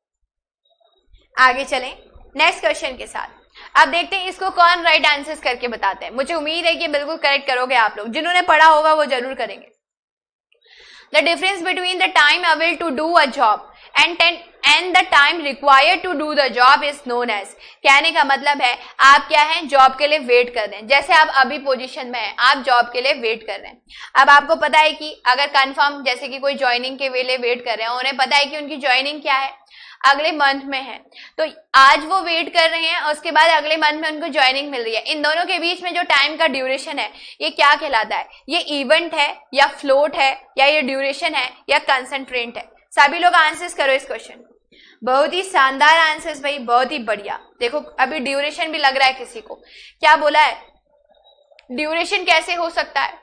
आगे चलें नेक्स्ट क्वेश्चन के साथ। अब देखते हैं इसको कौन राइट आंसर्स करके बताते हैं। मुझे उम्मीद है कि बिल्कुल करेक्ट करोगे आप लोग, जिन्होंने पढ़ा होगा वो जरूर करेंगे। The difference between the time avail to do a job and and the time required to do the job is known as, कहने का मतलब है आप क्या है, जॉब के लिए वेट कर रहे हैं। जैसे आप अभी पोजीशन में हैं, आप जॉब के लिए वेट कर रहे हैं। अब आपको पता है कि अगर कंफर्म जैसे कि कोई ज्वाइनिंग के लिए वेट कर रहे हैं, उन्हें पता है कि उनकी ज्वाइनिंग क्या है, अगले मंथ में है, तो आज वो वेट कर रहे हैं और उसके बाद अगले मंथ में उनको ज्वाइनिंग मिल रही है। इन दोनों के बीच में जो टाइम का ड्यूरेशन है ये क्या कहलाता है, ये इवेंट है या फ्लोट है या ये ड्यूरेशन है या कंसंट्रेंट है? सभी लोग आंसर्स करो इस क्वेश्चन। बहुत ही शानदार आंसर्स भाई, बहुत ही बढ़िया। देखो अभी ड्यूरेशन भी लग रहा है किसी को, क्या बोला है, ड्यूरेशन कैसे हो सकता है?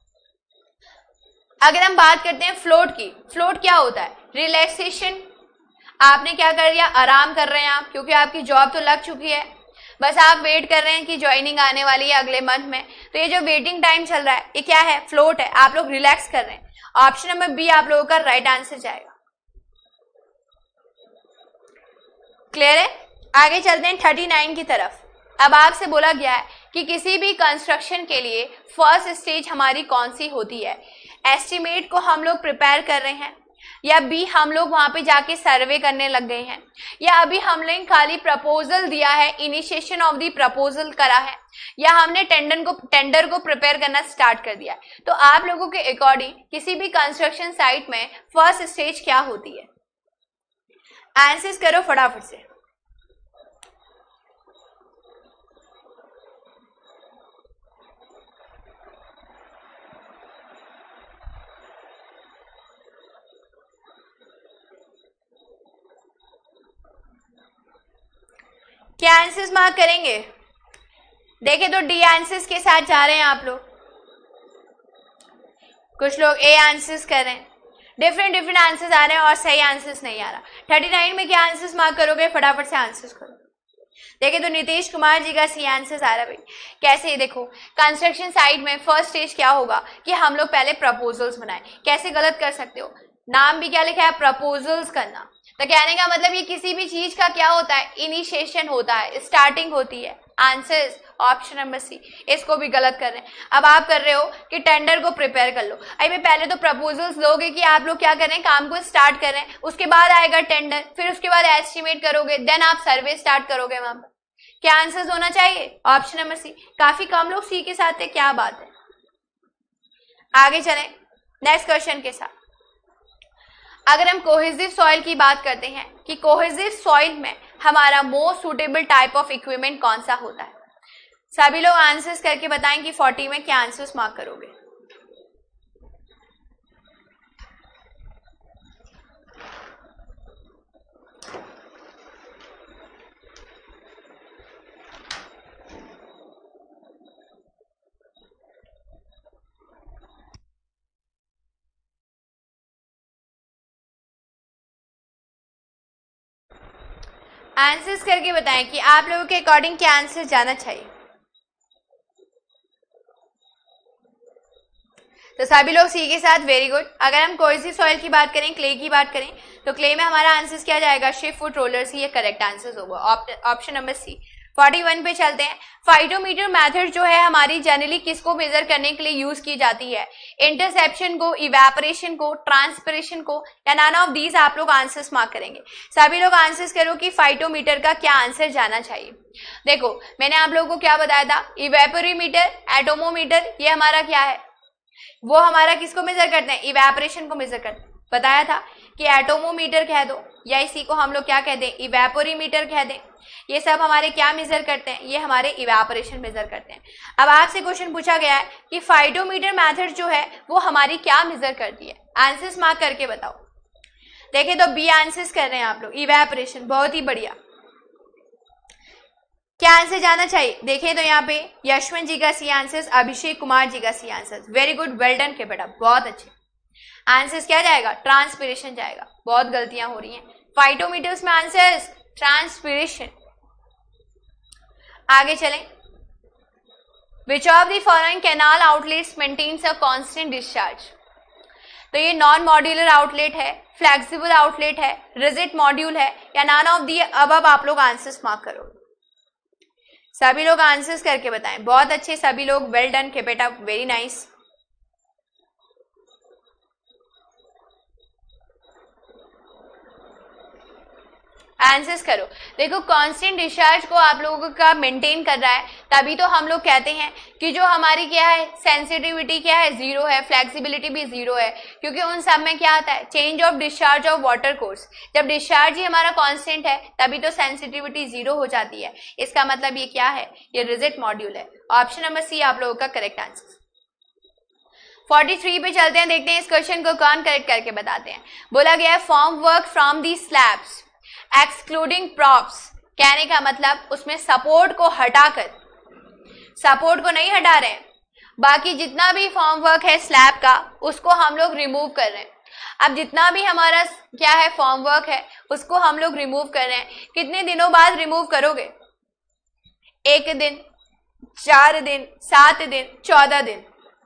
अगर हम बात करते हैं फ्लोट की, फ्लोट क्या होता है, रिलैक्सेशन। आपने क्या कर लिया, आराम कर रहे हैं आप, क्योंकि आपकी जॉब तो लग चुकी है, बस आप वेट कर रहे हैं कि ज्वाइनिंग आने वाली है अगले मंथ में। तो ये जो वेटिंग टाइम चल रहा है ये क्या है, फ्लोट है, आप लोग रिलैक्स कर रहे हैं। ऑप्शन नंबर बी आप लोगों का राइट आंसर जाएगा। क्लियर है? आगे चलते हैं थर्टी नाइन की तरफ। अब आपसे बोला गया है कि किसी भी कंस्ट्रक्शन के लिए फर्स्ट स्टेज हमारी कौन सी होती है, एस्टिमेट को हम लोग प्रिपेयर कर रहे हैं, या बी हम लोग वहां पे जाके सर्वे करने लग गए हैं, या अभी हमने खाली प्रपोजल दिया है, इनिशिएशन ऑफ दी प्रपोजल करा है, या हमने टेंडर को टेंडर को प्रिपेयर करना स्टार्ट कर दिया है। तो आप लोगों के अकॉर्डिंग किसी भी कंस्ट्रक्शन साइट में फर्स्ट स्टेज क्या होती है? आंसर्स करो फटाफट से। क्या आंसर्स मार्क करेंगे? देखे तो डी आंसर्स के साथ जा रहे हैं आप लोग, कुछ लोग ए आंसर्स कर रहे हैं, डिफरेंट डिफरेंट आंसर्स आ रहे हैं और सही आंसर्स नहीं आ रहा। थर्टी नाइन में क्या आंसर्स मार्क करोगे, फटाफट से आंसर्स करो। देखे तो नीतीश कुमार जी का सी आंसर्स आ रहा है भाई। कैसे, देखो कंस्ट्रक्शन साइट में फर्स्ट स्टेज क्या होगा कि हम लोग पहले प्रपोजल्स बनाए। कैसे गलत कर सकते हो, नाम भी क्या लिखा है, प्रपोजल्स करना। तो कहने का मतलब ये किसी भी चीज का क्या होता है, इनिशिएशन होता है, स्टार्टिंग होती है। Answer option number C. इसको भी गलत कर रहे हैं। अब आप कर रहे हो कि टेंडर को प्रिपेयर कर लो। अभी पहले तो प्रपोजल्स दोगे कि आप लोग क्या कर रहे हैं, काम को स्टार्ट कर रहे हैं, उसके बाद आएगा टेंडर, फिर उसके बाद एस्टिमेट करोगे, देन आप सर्वे स्टार्ट करोगे। वहां पर क्या आंसर होना चाहिए, ऑप्शन नंबर सी। काफी कम लोग सी के साथ है, क्या बात है। आगे चलें नेक्स्ट क्वेश्चन के साथ। अगर हम कोहेसिव सॉइल की बात करते हैं कि कोहेसिव सॉइल में हमारा most suitable type of equipment कौन सा होता है, सभी लोग आंसर्स करके बताएं कि चालीस में क्या आंसर्स मार्क करोगे। आंसर्स करके बताएं कि आप लोगों के अकॉर्डिंग क्या आंसर जाना चाहिए। तो सभी लोग सी के साथ, वेरी गुड। अगर हम कोहेसिव सॉइल की बात करें, क्ले की बात करें, तो क्ले में हमारा आंसर क्या जाएगा, शिफ्ट फुट रोलर्स ही ये करेक्ट आंसर होगा, ऑप्शन नंबर सी। इकतालीस पे चलते हैं। फाइटोमीटर मेथड जो है हमारी जनरली किसको मेजर करने के लिए यूज की जाती है, इंटरसेप्शन को, इवेपोरेशन को, ट्रांसपिरेशन को, या नन ऑफ दीज आप लोग आंसर्स मार्क करेंगे। सभी लोग आंसर्स करो कि फाइटोमीटर का क्या आंसर जाना चाहिए। देखो मैंने आप लोगों को क्या बताया था, इवेपोरीमीटर, एटोमोमीटर, ये हमारा क्या है, वो हमारा किसको मेजर करते हैं, इवेपोरेशन को मेजर करते हैं। बताया था कि एटोमोमीटर कह दो या इसी को हम लोग क्या कह दें, इवेपोरीमीटर कह दें। ये सब हमारे क्या मेजर करते हैं, ये हमारे इवेपोरेशन मेजर करते हैं। अब आपसे क्वेश्चन पूछा गया है कि फाइटोमीटर मेथड जो है वो हमारी क्या मेजर करती है, आंसर्स मार्क करके बताओ। देखें तो बी आंसर्स कर रहे हैं आप लोग, इवेपोरेशन, बहुत ही बढ़िया। क्या आंसर जाना चाहिए, देखें तो यहाँ पे यशवंत जी का सी आंसर्स, अभिषेक कुमार जी का C answers, very good, well done के बेटा, बहुत अच्छे। आंसर्स क्या जाएगा, ट्रांसपिरेशन जाएगा, बहुत गलतियां हो रही हैं। फाइटोमीटर्स में आंसर्स ट्रांसपिरेशन। आगे चलें। Which of the following canal outlets maintains a constant discharge. तो ये नॉन मॉड्यूलर आउटलेट है, फ्लेक्सिबल आउटलेट है, रिजिड मॉड्यूल है, या नन ऑफ दी अबव आप लोग आंसर्स मार्क करो। सभी लोग आंसर्स करके बताएं, बहुत अच्छे सभी लोग, वेल डन के बेटा, वेरी नाइस। आंसर्स करो। देखो कांस्टेंट डिस्चार्ज को आप लोगों का मेंटेन कर रहा है, तभी तो हम लोग कहते हैं कि जो हमारी क्या है, सेंसिटिविटी क्या है, जीरो है, फ्लेक्सिबिलिटी भी जीरो है, क्योंकि उन सब में क्या आता है, change of discharge of water course. जब डिस्चार्ज ही हमारा कांस्टेंट है तभी तो सेंसिटिविटी जीरो हो जाती है। इसका मतलब ये क्या है, ये रिजिड मॉड्यूल है। ऑप्शन नंबर सी आप लोगों का करेक्ट आंसर। तैंतालीस पे चलते हैं, देखते हैं इस क्वेश्चन को कौन करेक्ट करके बताते हैं। बोला गया है formwork from the slabs excluding props. कहने का मतलब उसमें सपोर्ट को हटाकर, सपोर्ट को नहीं हटा रहे हैं, बाकी जितना भी फॉर्म वर्क है स्लैब का उसको हम लोग रिमूव कर रहे हैं। अब जितना भी हमारा क्या है फॉर्म वर्क है उसको हम लोग रिमूव कर रहे हैं। कितने दिनों बाद रिमूव करोगे, एक दिन, चार दिन, सात दिन, चौदह दिन।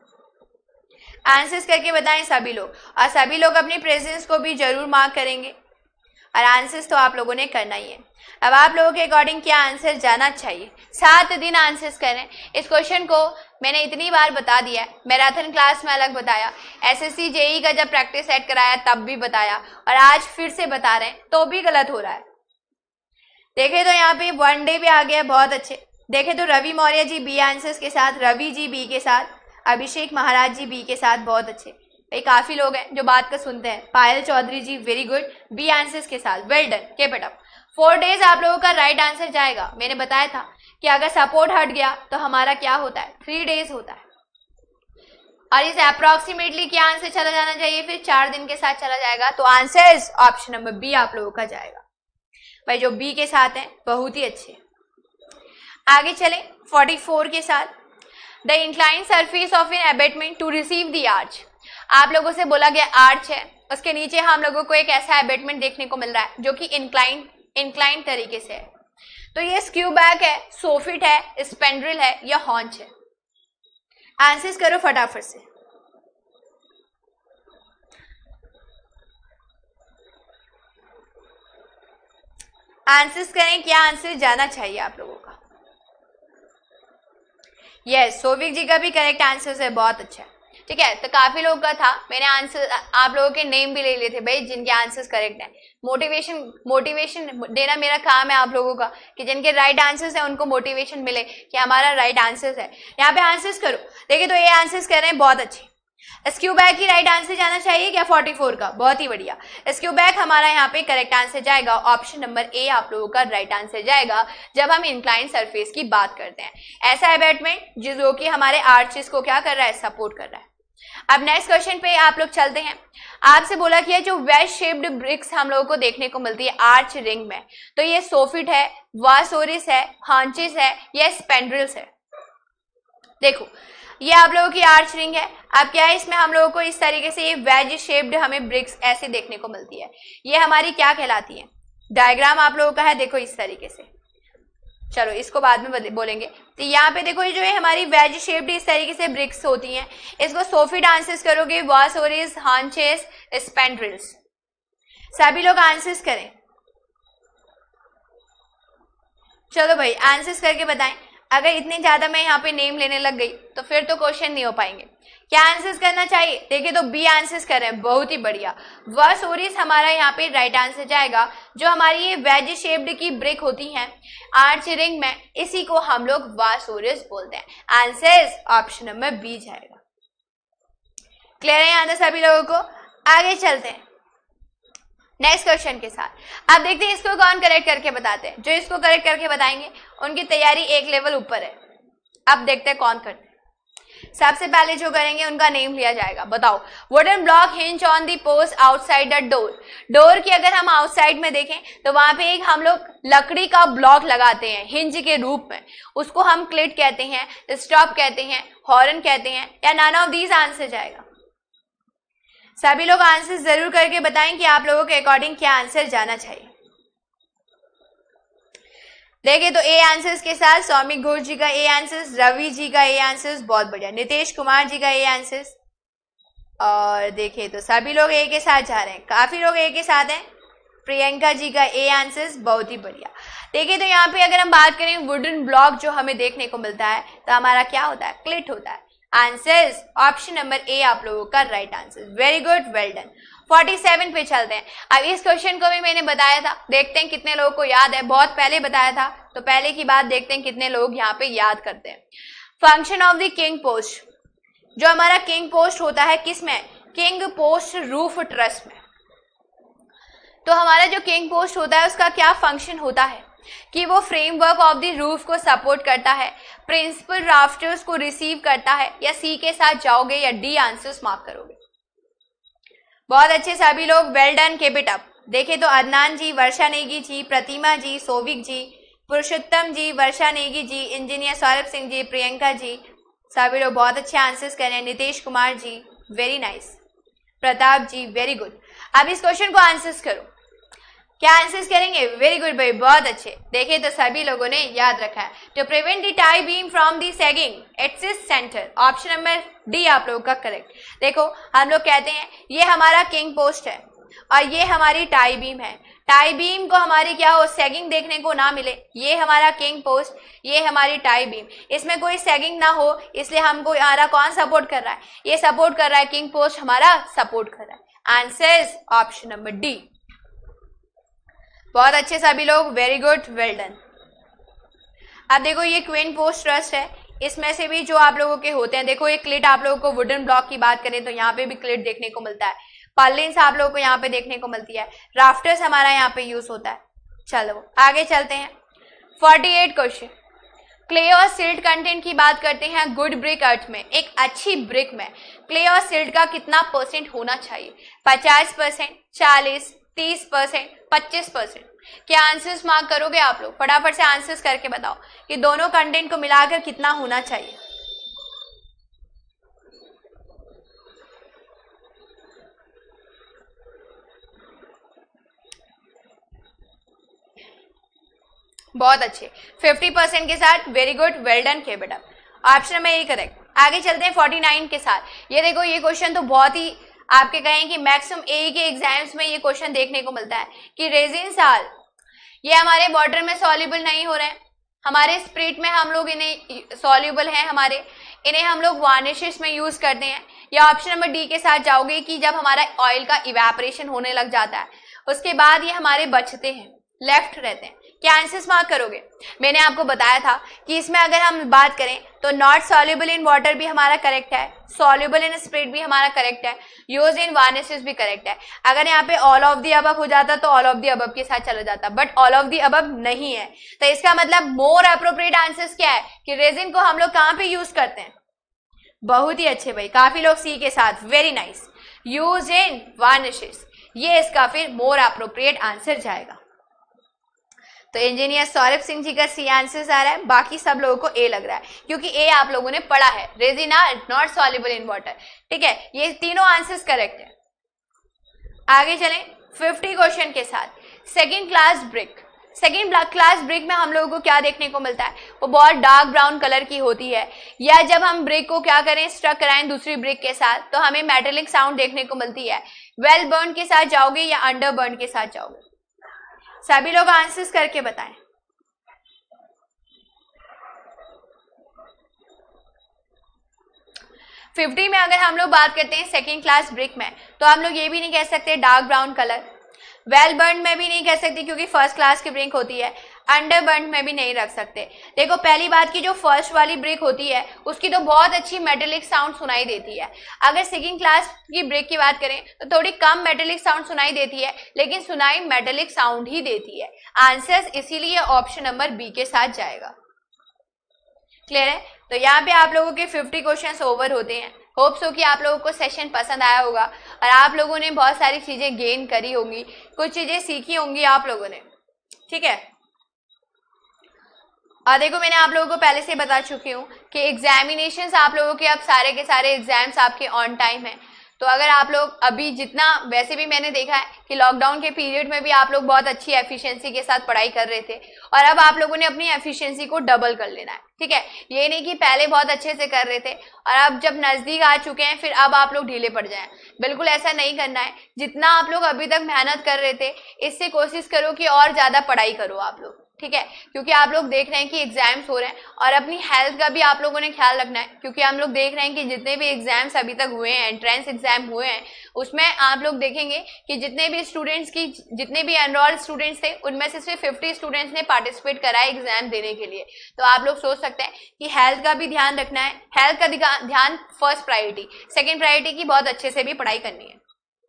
आंसर्स करके बताएं सभी लोग, और सभी लोग अपनी प्रेजेंस को भी जरूर मार्क करेंगे, और आंसर्स तो आप लोगों ने करना ही है। अब आप लोगों के अकॉर्डिंग क्या आंसर जाना चाहिए, सात दिन आंसर्स करें। इस क्वेश्चन को मैंने इतनी बार बता दिया है, मैराथन क्लास में अलग बताया, एसएससी जेई का जब प्रैक्टिस सेट कराया तब भी बताया, और आज फिर से बता रहे हैं तो भी गलत हो रहा है। देखे तो यहाँ पे वन डे भी आ गया, बहुत अच्छे। देखे तो रवि मौर्य जी बी आंसर्स के साथ, रवि जी बी के साथ, अभिषेक महाराज जी बी के साथ, बहुत अच्छे भाई, काफी लोग हैं जो बात का सुनते हैं। Payal Chaudhary ji very good, B answers के साथ, well done, keep it up. Four days आप लोगों का राइट आंसर जाएगा। मैंने बताया था कि अगर सपोर्ट हट गया तो हमारा क्या होता है, थ्री डेज होता है, और इस अप्रोक्सीमेटली क्या आंसर चला जाना चाहिए, फिर चार दिन के साथ चला जाएगा। तो आंसर ऑप्शन नंबर बी आप लोगों का जाएगा। भाई जो बी के साथ हैं बहुत ही अच्छे। आगे चले फोर्टी फोर के साथ, the incline surface of an abutment to receive the arch. आप लोगों से बोला गया आर्च है, उसके नीचे हम लोगों को एक ऐसा अबेटमेंट देखने को मिल रहा है जो कि इंक्लाइन इंक्लाइन तरीके से है। तो ये स्क्यू बैक है, सोफिट है, स्पेंड्रिल है, या हॉन्च है। आंसर्स करो फटाफट से। आंसर्स करें, क्या आंसर जाना चाहिए आप लोगों का? यस, सोविक जी का भी करेक्ट आंसर है, बहुत अच्छा। ठीक है, तो काफी लोगों का था, मैंने आंसर आप लोगों के नेम भी ले लिए थे भाई जिनके आंसर्स करेक्ट हैं। मोटिवेशन मोटिवेशन देना मेरा काम है आप लोगों का, कि जिनके राइट आंसर्स हैं उनको मोटिवेशन मिले कि हमारा राइट आंसर्स है। यहाँ पे आंसर्स करो, देखिए तो ये आंसर्स कर रहे हैं, बहुत अच्छे। स्क्यू बैक की राइट आंसर जाना चाहिए क्या चौवालीस का? बहुत ही बढ़िया। स्क्यू बैक हमारा यहाँ पे करेक्ट आंसर जाएगा, ऑप्शन नंबर ए आप लोगों का राइट आंसर जाएगा जब हम इंक्लाइन सरफेस की बात करते हैं। ऐसा अबैटमेंट जो कि हमारे आर्चेस को क्या कर रहा है? सपोर्ट कर रहा है। अब नेक्स्ट क्वेश्चन पे आप लोग चलते हैं। आपसे बोला कि जो वेज शेप्ड ब्रिक्स हम लोगों को देखने को मिलती है आर्च रिंग में, तो ये सोफिट है, वासोरिस है, हांचिस है या स्पेंड्रिल्स है? देखो ये आप लोगों की आर्च रिंग है। अब क्या है, इसमें हम लोगों को इस तरीके से ये वेज शेप्ड हमें ब्रिक्स ऐसे देखने को मिलती है। ये हमारी क्या कहलाती है? डायग्राम आप लोगों का है, देखो इस तरीके से। चलो इसको बाद में बोलेंगे। तो यहाँ पे देखो ये जो है हमारी वेज शेप्ड इस तरीके से ब्रिक्स होती हैं। इसको सोफिट आंसर्स करोगे, वासोरिस, हांचेस, स्पेंड्रिल्स। सभी लोग आंसर्स करें। चलो भाई आंसर्स करके बताएं। अगर इतनी ज्यादा मैं यहाँ पे नेम लेने लग गई तो फिर तो क्वेश्चन नहीं हो पाएंगे। क्या आंसर्स करना चाहिए? देखिए तो बी आंसर्स कर रहे हैं, बहुत ही बढ़िया। वासोरिस हमारा यहाँ पे राइट आंसर जाएगा। जो हमारी ये वेज शेप्ड की ब्रिक होती हैं आर्च रिंग में, इसी को हम लोग वासोरिस बोलते हैं। आंसर्स ऑप्शन नंबर बी जाएगा। क्लियर है यहाँ सभी लोगों को? आगे चलते हैं नेक्स्ट क्वेश्चन के साथ। अब देखते हैं इसको कौन करेक्ट करके बताते हैं। जो इसको करेक्ट करके बताएंगे उनकी तैयारी एक लेवल ऊपर है। अब देखते हैं कौन करते हैं। सबसे पहले जो करेंगे उनका नेम लिया जाएगा। बताओ, wooden block hinge on the post outside the door. Door की अगर हम आउटसाइड में देखें तो वहां पे एक हम लोग लकड़ी का ब्लॉक लगाते हैं हिंज के रूप में। उसको हम क्लिट कहते हैं, स्टॉप कहते हैं, हॉर्न कहते हैं, या नन ऑफ दीज आंसर जाएगा? सभी लोग आंसर जरूर करके बताएं कि आप लोगों के अकॉर्डिंग क्या आंसर जाना चाहिए। देखिए तो ए आंसर्स के साथ सौमिक घोष जी का ए आंसर्स, रवि जी का ए आंसर्स, बहुत बढ़िया। नितेश कुमार जी का ए आंसर्स, और देखिए तो सभी लोग ए के साथ जा रहे हैं, काफी लोग ए के साथ हैं। प्रियंका जी का ए आंसर्स, बहुत ही बढ़िया। देखिए तो यहाँ पे अगर हम बात करें वुडन ब्लॉक जो हमें देखने को मिलता है तो हमारा क्या होता है? क्लिट होता है। आंसर्स ऑप्शन नंबर ए आप लोगों का right answer. Very good, well done. सैंतालीस पे चलते हैं। अब इस क्वेश्चन को भी मैंने बताया था, देखते हैं कितने लोगों को याद है। बहुत पहले बताया था, तो पहले की बात देखते हैं कितने लोग यहाँ पे याद करते हैं। Function of the king post. जो हमारा किंग पोस्ट होता है किसमें? किंग पोस्ट रूफ ट्रस में। तो हमारा जो किंग पोस्ट होता है उसका क्या फंक्शन होता है? कि वो फ्रेमवर्क ऑफ द रूफ को सपोर्ट करता है, प्रिंसिपल राफ्टर्स को रिसीव करता है, या सी के साथ जाओगे या डी आंसर्स मार्क करोगे? बहुत अच्छे सभी लोग, well done, keep it up. देखे तो अदनान जी, वर्षा नेगी जी, प्रतिमा जी, सोविक जी, पुरुषोत्तम जी, वर्षा नेगी जी, इंजीनियर सौरभ सिंह जी, प्रियंका जी, सभी लोग बहुत अच्छे आंसर्स कर रहे हैं। Nitesh Kumar ji, very nice. Pratap ji, very good. अब इस क्वेश्चन को आंसर्स करो। क्या आंसर्स करेंगे? वेरी गुड भाई, बहुत अच्छे। देखिए तो सभी लोगों ने याद रखा है। To prevent the tie beam from the sagging its is centre. Option number D आप लोगों का करेक्ट। देखो हम लोग कहते हैं ये हमारा किंग पोस्ट है और ये हमारी टाई बीम है। टाई बीम को हमारी क्या हो, सैगिंग देखने को ना मिले। ये हमारा किंग पोस्ट, ये हमारी टाई बीम, इसमें कोई सैगिंग ना हो, इसलिए हमको हमारा कौन सपोर्ट कर रहा है? ये सपोर्ट कर रहा है, किंग पोस्ट हमारा सपोर्ट कर रहा है। Answers option number D. बहुत अच्छे सभी लोग, वेरी गुड, वेल डन। अब देखो ये क्वीन पोस्ट ट्रस्ट है, इसमें से भी जो आप लोगों के होते हैं, देखो ये क्लिट आप लोगों को वुडन ब्लॉक की बात करें तो यहाँ पे भी क्लिट देखने को मिलता है। पर्लिन्स आप लोगों को यहाँ पे देखने को मिलती है। राफ्टर्स हमारा यहाँ पे यूज होता है। चलो आगे चलते हैं। अड़तालीस क्वेश्चन, क्ले और सिल्ट कंटेंट की बात करते हैं। गुड ब्रिक अर्थ में, एक अच्छी ब्रिक में क्ले और सिल्ट का कितना परसेंट होना चाहिए? पचास परसेंट, चालीस, तीस परसेंट, पच्चीस परसेंट? क्या आंसर्स मार्क करोगे आप लोग? फटाफट से आंसर्स करके बताओ कि दोनों कंटेंट को मिलाकर कितना होना चाहिए। बहुत अच्छे, पचास परसेंट के साथ, very good, well done, keep it up. ऑप्शन में यही करेक्ट। आगे चलते हैं उनचास के साथ। ये देखो ये क्वेश्चन तो बहुत ही आपके कहें कि मैक्सिमम ए के एग्जाम्स में ये क्वेश्चन देखने को मिलता है कि रेजिन साल ये हमारे वाटर में सॉल्युबल नहीं हो रहे हैं, हमारे स्पिरिट में हम लोग इन्हें सॉल्युबल हैं हमारे, इन्हें हम लोग वार्निशेस में यूज करते हैं। या ऑप्शन नंबर डी के साथ जाओगे कि जब हमारा ऑयल का इवेपोरेशन होने लग जाता है उसके बाद ये हमारे बचते हैं, लेफ्ट रहते हैं। क्या आंसर्स मार्क करोगे? मैंने आपको बताया था कि इसमें अगर हम बात करें तो नॉट सॉल्युबल इन वाटर भी हमारा करेक्ट है, सॉल्युबल इन स्पिरिट भी हमारा करेक्ट है, यूज इन वार्निशेस भी करेक्ट है। अगर यहाँ पे ऑल ऑफ दी अबव हो जाता तो ऑल ऑफ दी अबव के साथ चला जाता, but all of the above नहीं है। तो इसका मतलब मोर अप्रोप्रिएट आंसर्स क्या है कि रेजिन को हम लोग कहाँ पे यूज करते हैं? बहुत ही अच्छे भाई, काफी लोग सी के साथ, very nice, use in varnishes, ये इसका फिर मोर अप्रोप्रिएट आंसर जाएगा। तो इंजीनियर सौरभ सिंह जी का सी आंसर आ रहा है, बाकी सब लोगों को ए लग रहा है क्योंकि ए आप लोगों ने पढ़ा है, resin are not soluble in water. ठीक है, ये तीनों आंसर्स करेक्ट है। आगे चलें फिफ्टी क्वेश्चन के साथ। Second class brick, second class brick में हम लोगों को क्या देखने को मिलता है? वो बहुत डार्क ब्राउन कलर की होती है, या जब हम ब्रिक को क्या करें, स्ट्रक कराएं दूसरी ब्रिक के साथ तो हमें मेटेलिक साउंड देखने को मिलती है। वेल बर्न के साथ जाओगे या अंडर बर्न के साथ जाओगे? सभी लोग आंसर्स करके बताएं। फिफ्टी में अगर हम लोग बात करते हैं सेकेंड क्लास ब्रिक में तो हम लोग ये भी नहीं कह सकते dark brown colour, well burn में भी नहीं कह सकते क्योंकि फर्स्ट क्लास की ब्रिक होती है, अंडर बर्न में भी नहीं रख सकते। देखो पहली बात की जो फर्स्ट वाली ब्रिक होती है उसकी तो बहुत अच्छी मेटेलिक साउंड सुनाई देती है। अगर सेकंड क्लास की ब्रिक की बात करें तो थोड़ी कम मेटेलिक साउंड सुनाई देती है, लेकिन सुनाई मेटेलिक साउंड ही देती है। आंसर इसीलिए ऑप्शन नंबर बी के साथ जाएगा। क्लियर है? तो यहाँ पे आप लोगों के फिफ्टी क्वेश्चंस ओवर होते हैं। होप सो कि आप लोगों को सेशन पसंद आया होगा और आप लोगों ने बहुत सारी चीजें गेन करी होंगी, कुछ चीजें सीखी होंगी आप लोगों ने। ठीक है, और देखो मैंने आप लोगों को पहले से बता चुकी हूँ कि एग्जामिनेशंस आप लोगों के अब सारे के सारे एग्जाम्स आपके ऑन टाइम है। तो अगर आप लोग अभी जितना, वैसे भी मैंने देखा है कि लॉकडाउन के पीरियड में भी आप लोग बहुत अच्छी एफिशिएंसी के साथ पढ़ाई कर रहे थे और अब आप लोगों ने अपनी एफिशिएंसी को डबल कर लेना है। ठीक है, ये नहीं कि पहले बहुत अच्छे से कर रहे थे और अब जब नजदीक आ चुके हैं फिर अब आप लोग ढीले पड़ जाएं, बिल्कुल ऐसा नहीं करना है। जितना आप लोग अभी तक मेहनत कर रहे थे इससे कोशिश करो कि और ज्यादा पढ़ाई करो आप लोग। ठीक है, क्योंकि आप लोग देख रहे हैं कि एग्जाम्स हो रहे हैं और अपनी हेल्थ का भी आप लोगों ने ख्याल रखना है, क्योंकि हम लोग देख रहे हैं कि जितने भी एग्जाम्स अभी तक हुए हैं, एंट्रेंस एग्जाम हुए हैं, उसमें आप लोग देखेंगे कि जितने भी स्टूडेंट्स की जितने भी एनरोल्ड स्टूडेंट्स थे उनमें से सिर्फ फिफ्टी स्टूडेंट्स ने पार्टिसिपेट करा है एग्जाम देने के लिए। तो आप लोग सोच सकते हैं कि हेल्थ का भी ध्यान रखना है, हेल्थ का ध्यान फर्स्ट प्रायोरिटी, सेकेंड प्रायोरिटी की बहुत अच्छे से भी पढ़ाई करनी है।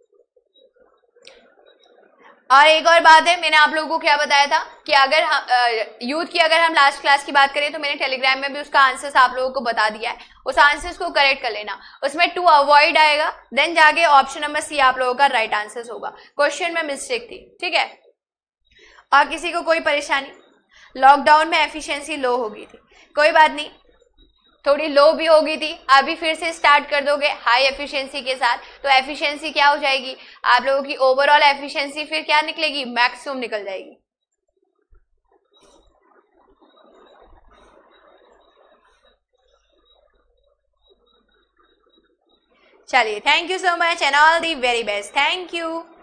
और एक और बात है, मैंने आप लोगों को क्या बताया था कि अगर यूथ की अगर हम लास्ट क्लास की बात करें तो मैंने टेलीग्राम में भी उसका आंसर्स आप लोगों को बता दिया है, उस आंसर्स को करेक्ट कर लेना। उसमें टू अवॉइड आएगा, देन जाके ऑप्शन नंबर सी आप लोगों का राइट आंसर होगा। क्वेश्चन में मिस्टेक थी। ठीक है, और किसी को कोई परेशानी? लॉकडाउन में एफिशिएंसी लो हो गई थी, कोई बात नहीं, थोड़ी लो भी हो गई थी, अभी फिर से स्टार्ट कर दोगे हाई एफिशिएंसी के साथ तो एफिशिएंसी क्या हो जाएगी? आप लोगों की ओवरऑल एफिशिएंसी फिर क्या निकलेगी? मैक्सिमम निकल जाएगी। चलिए, thank you so much and all the very best. Thank you.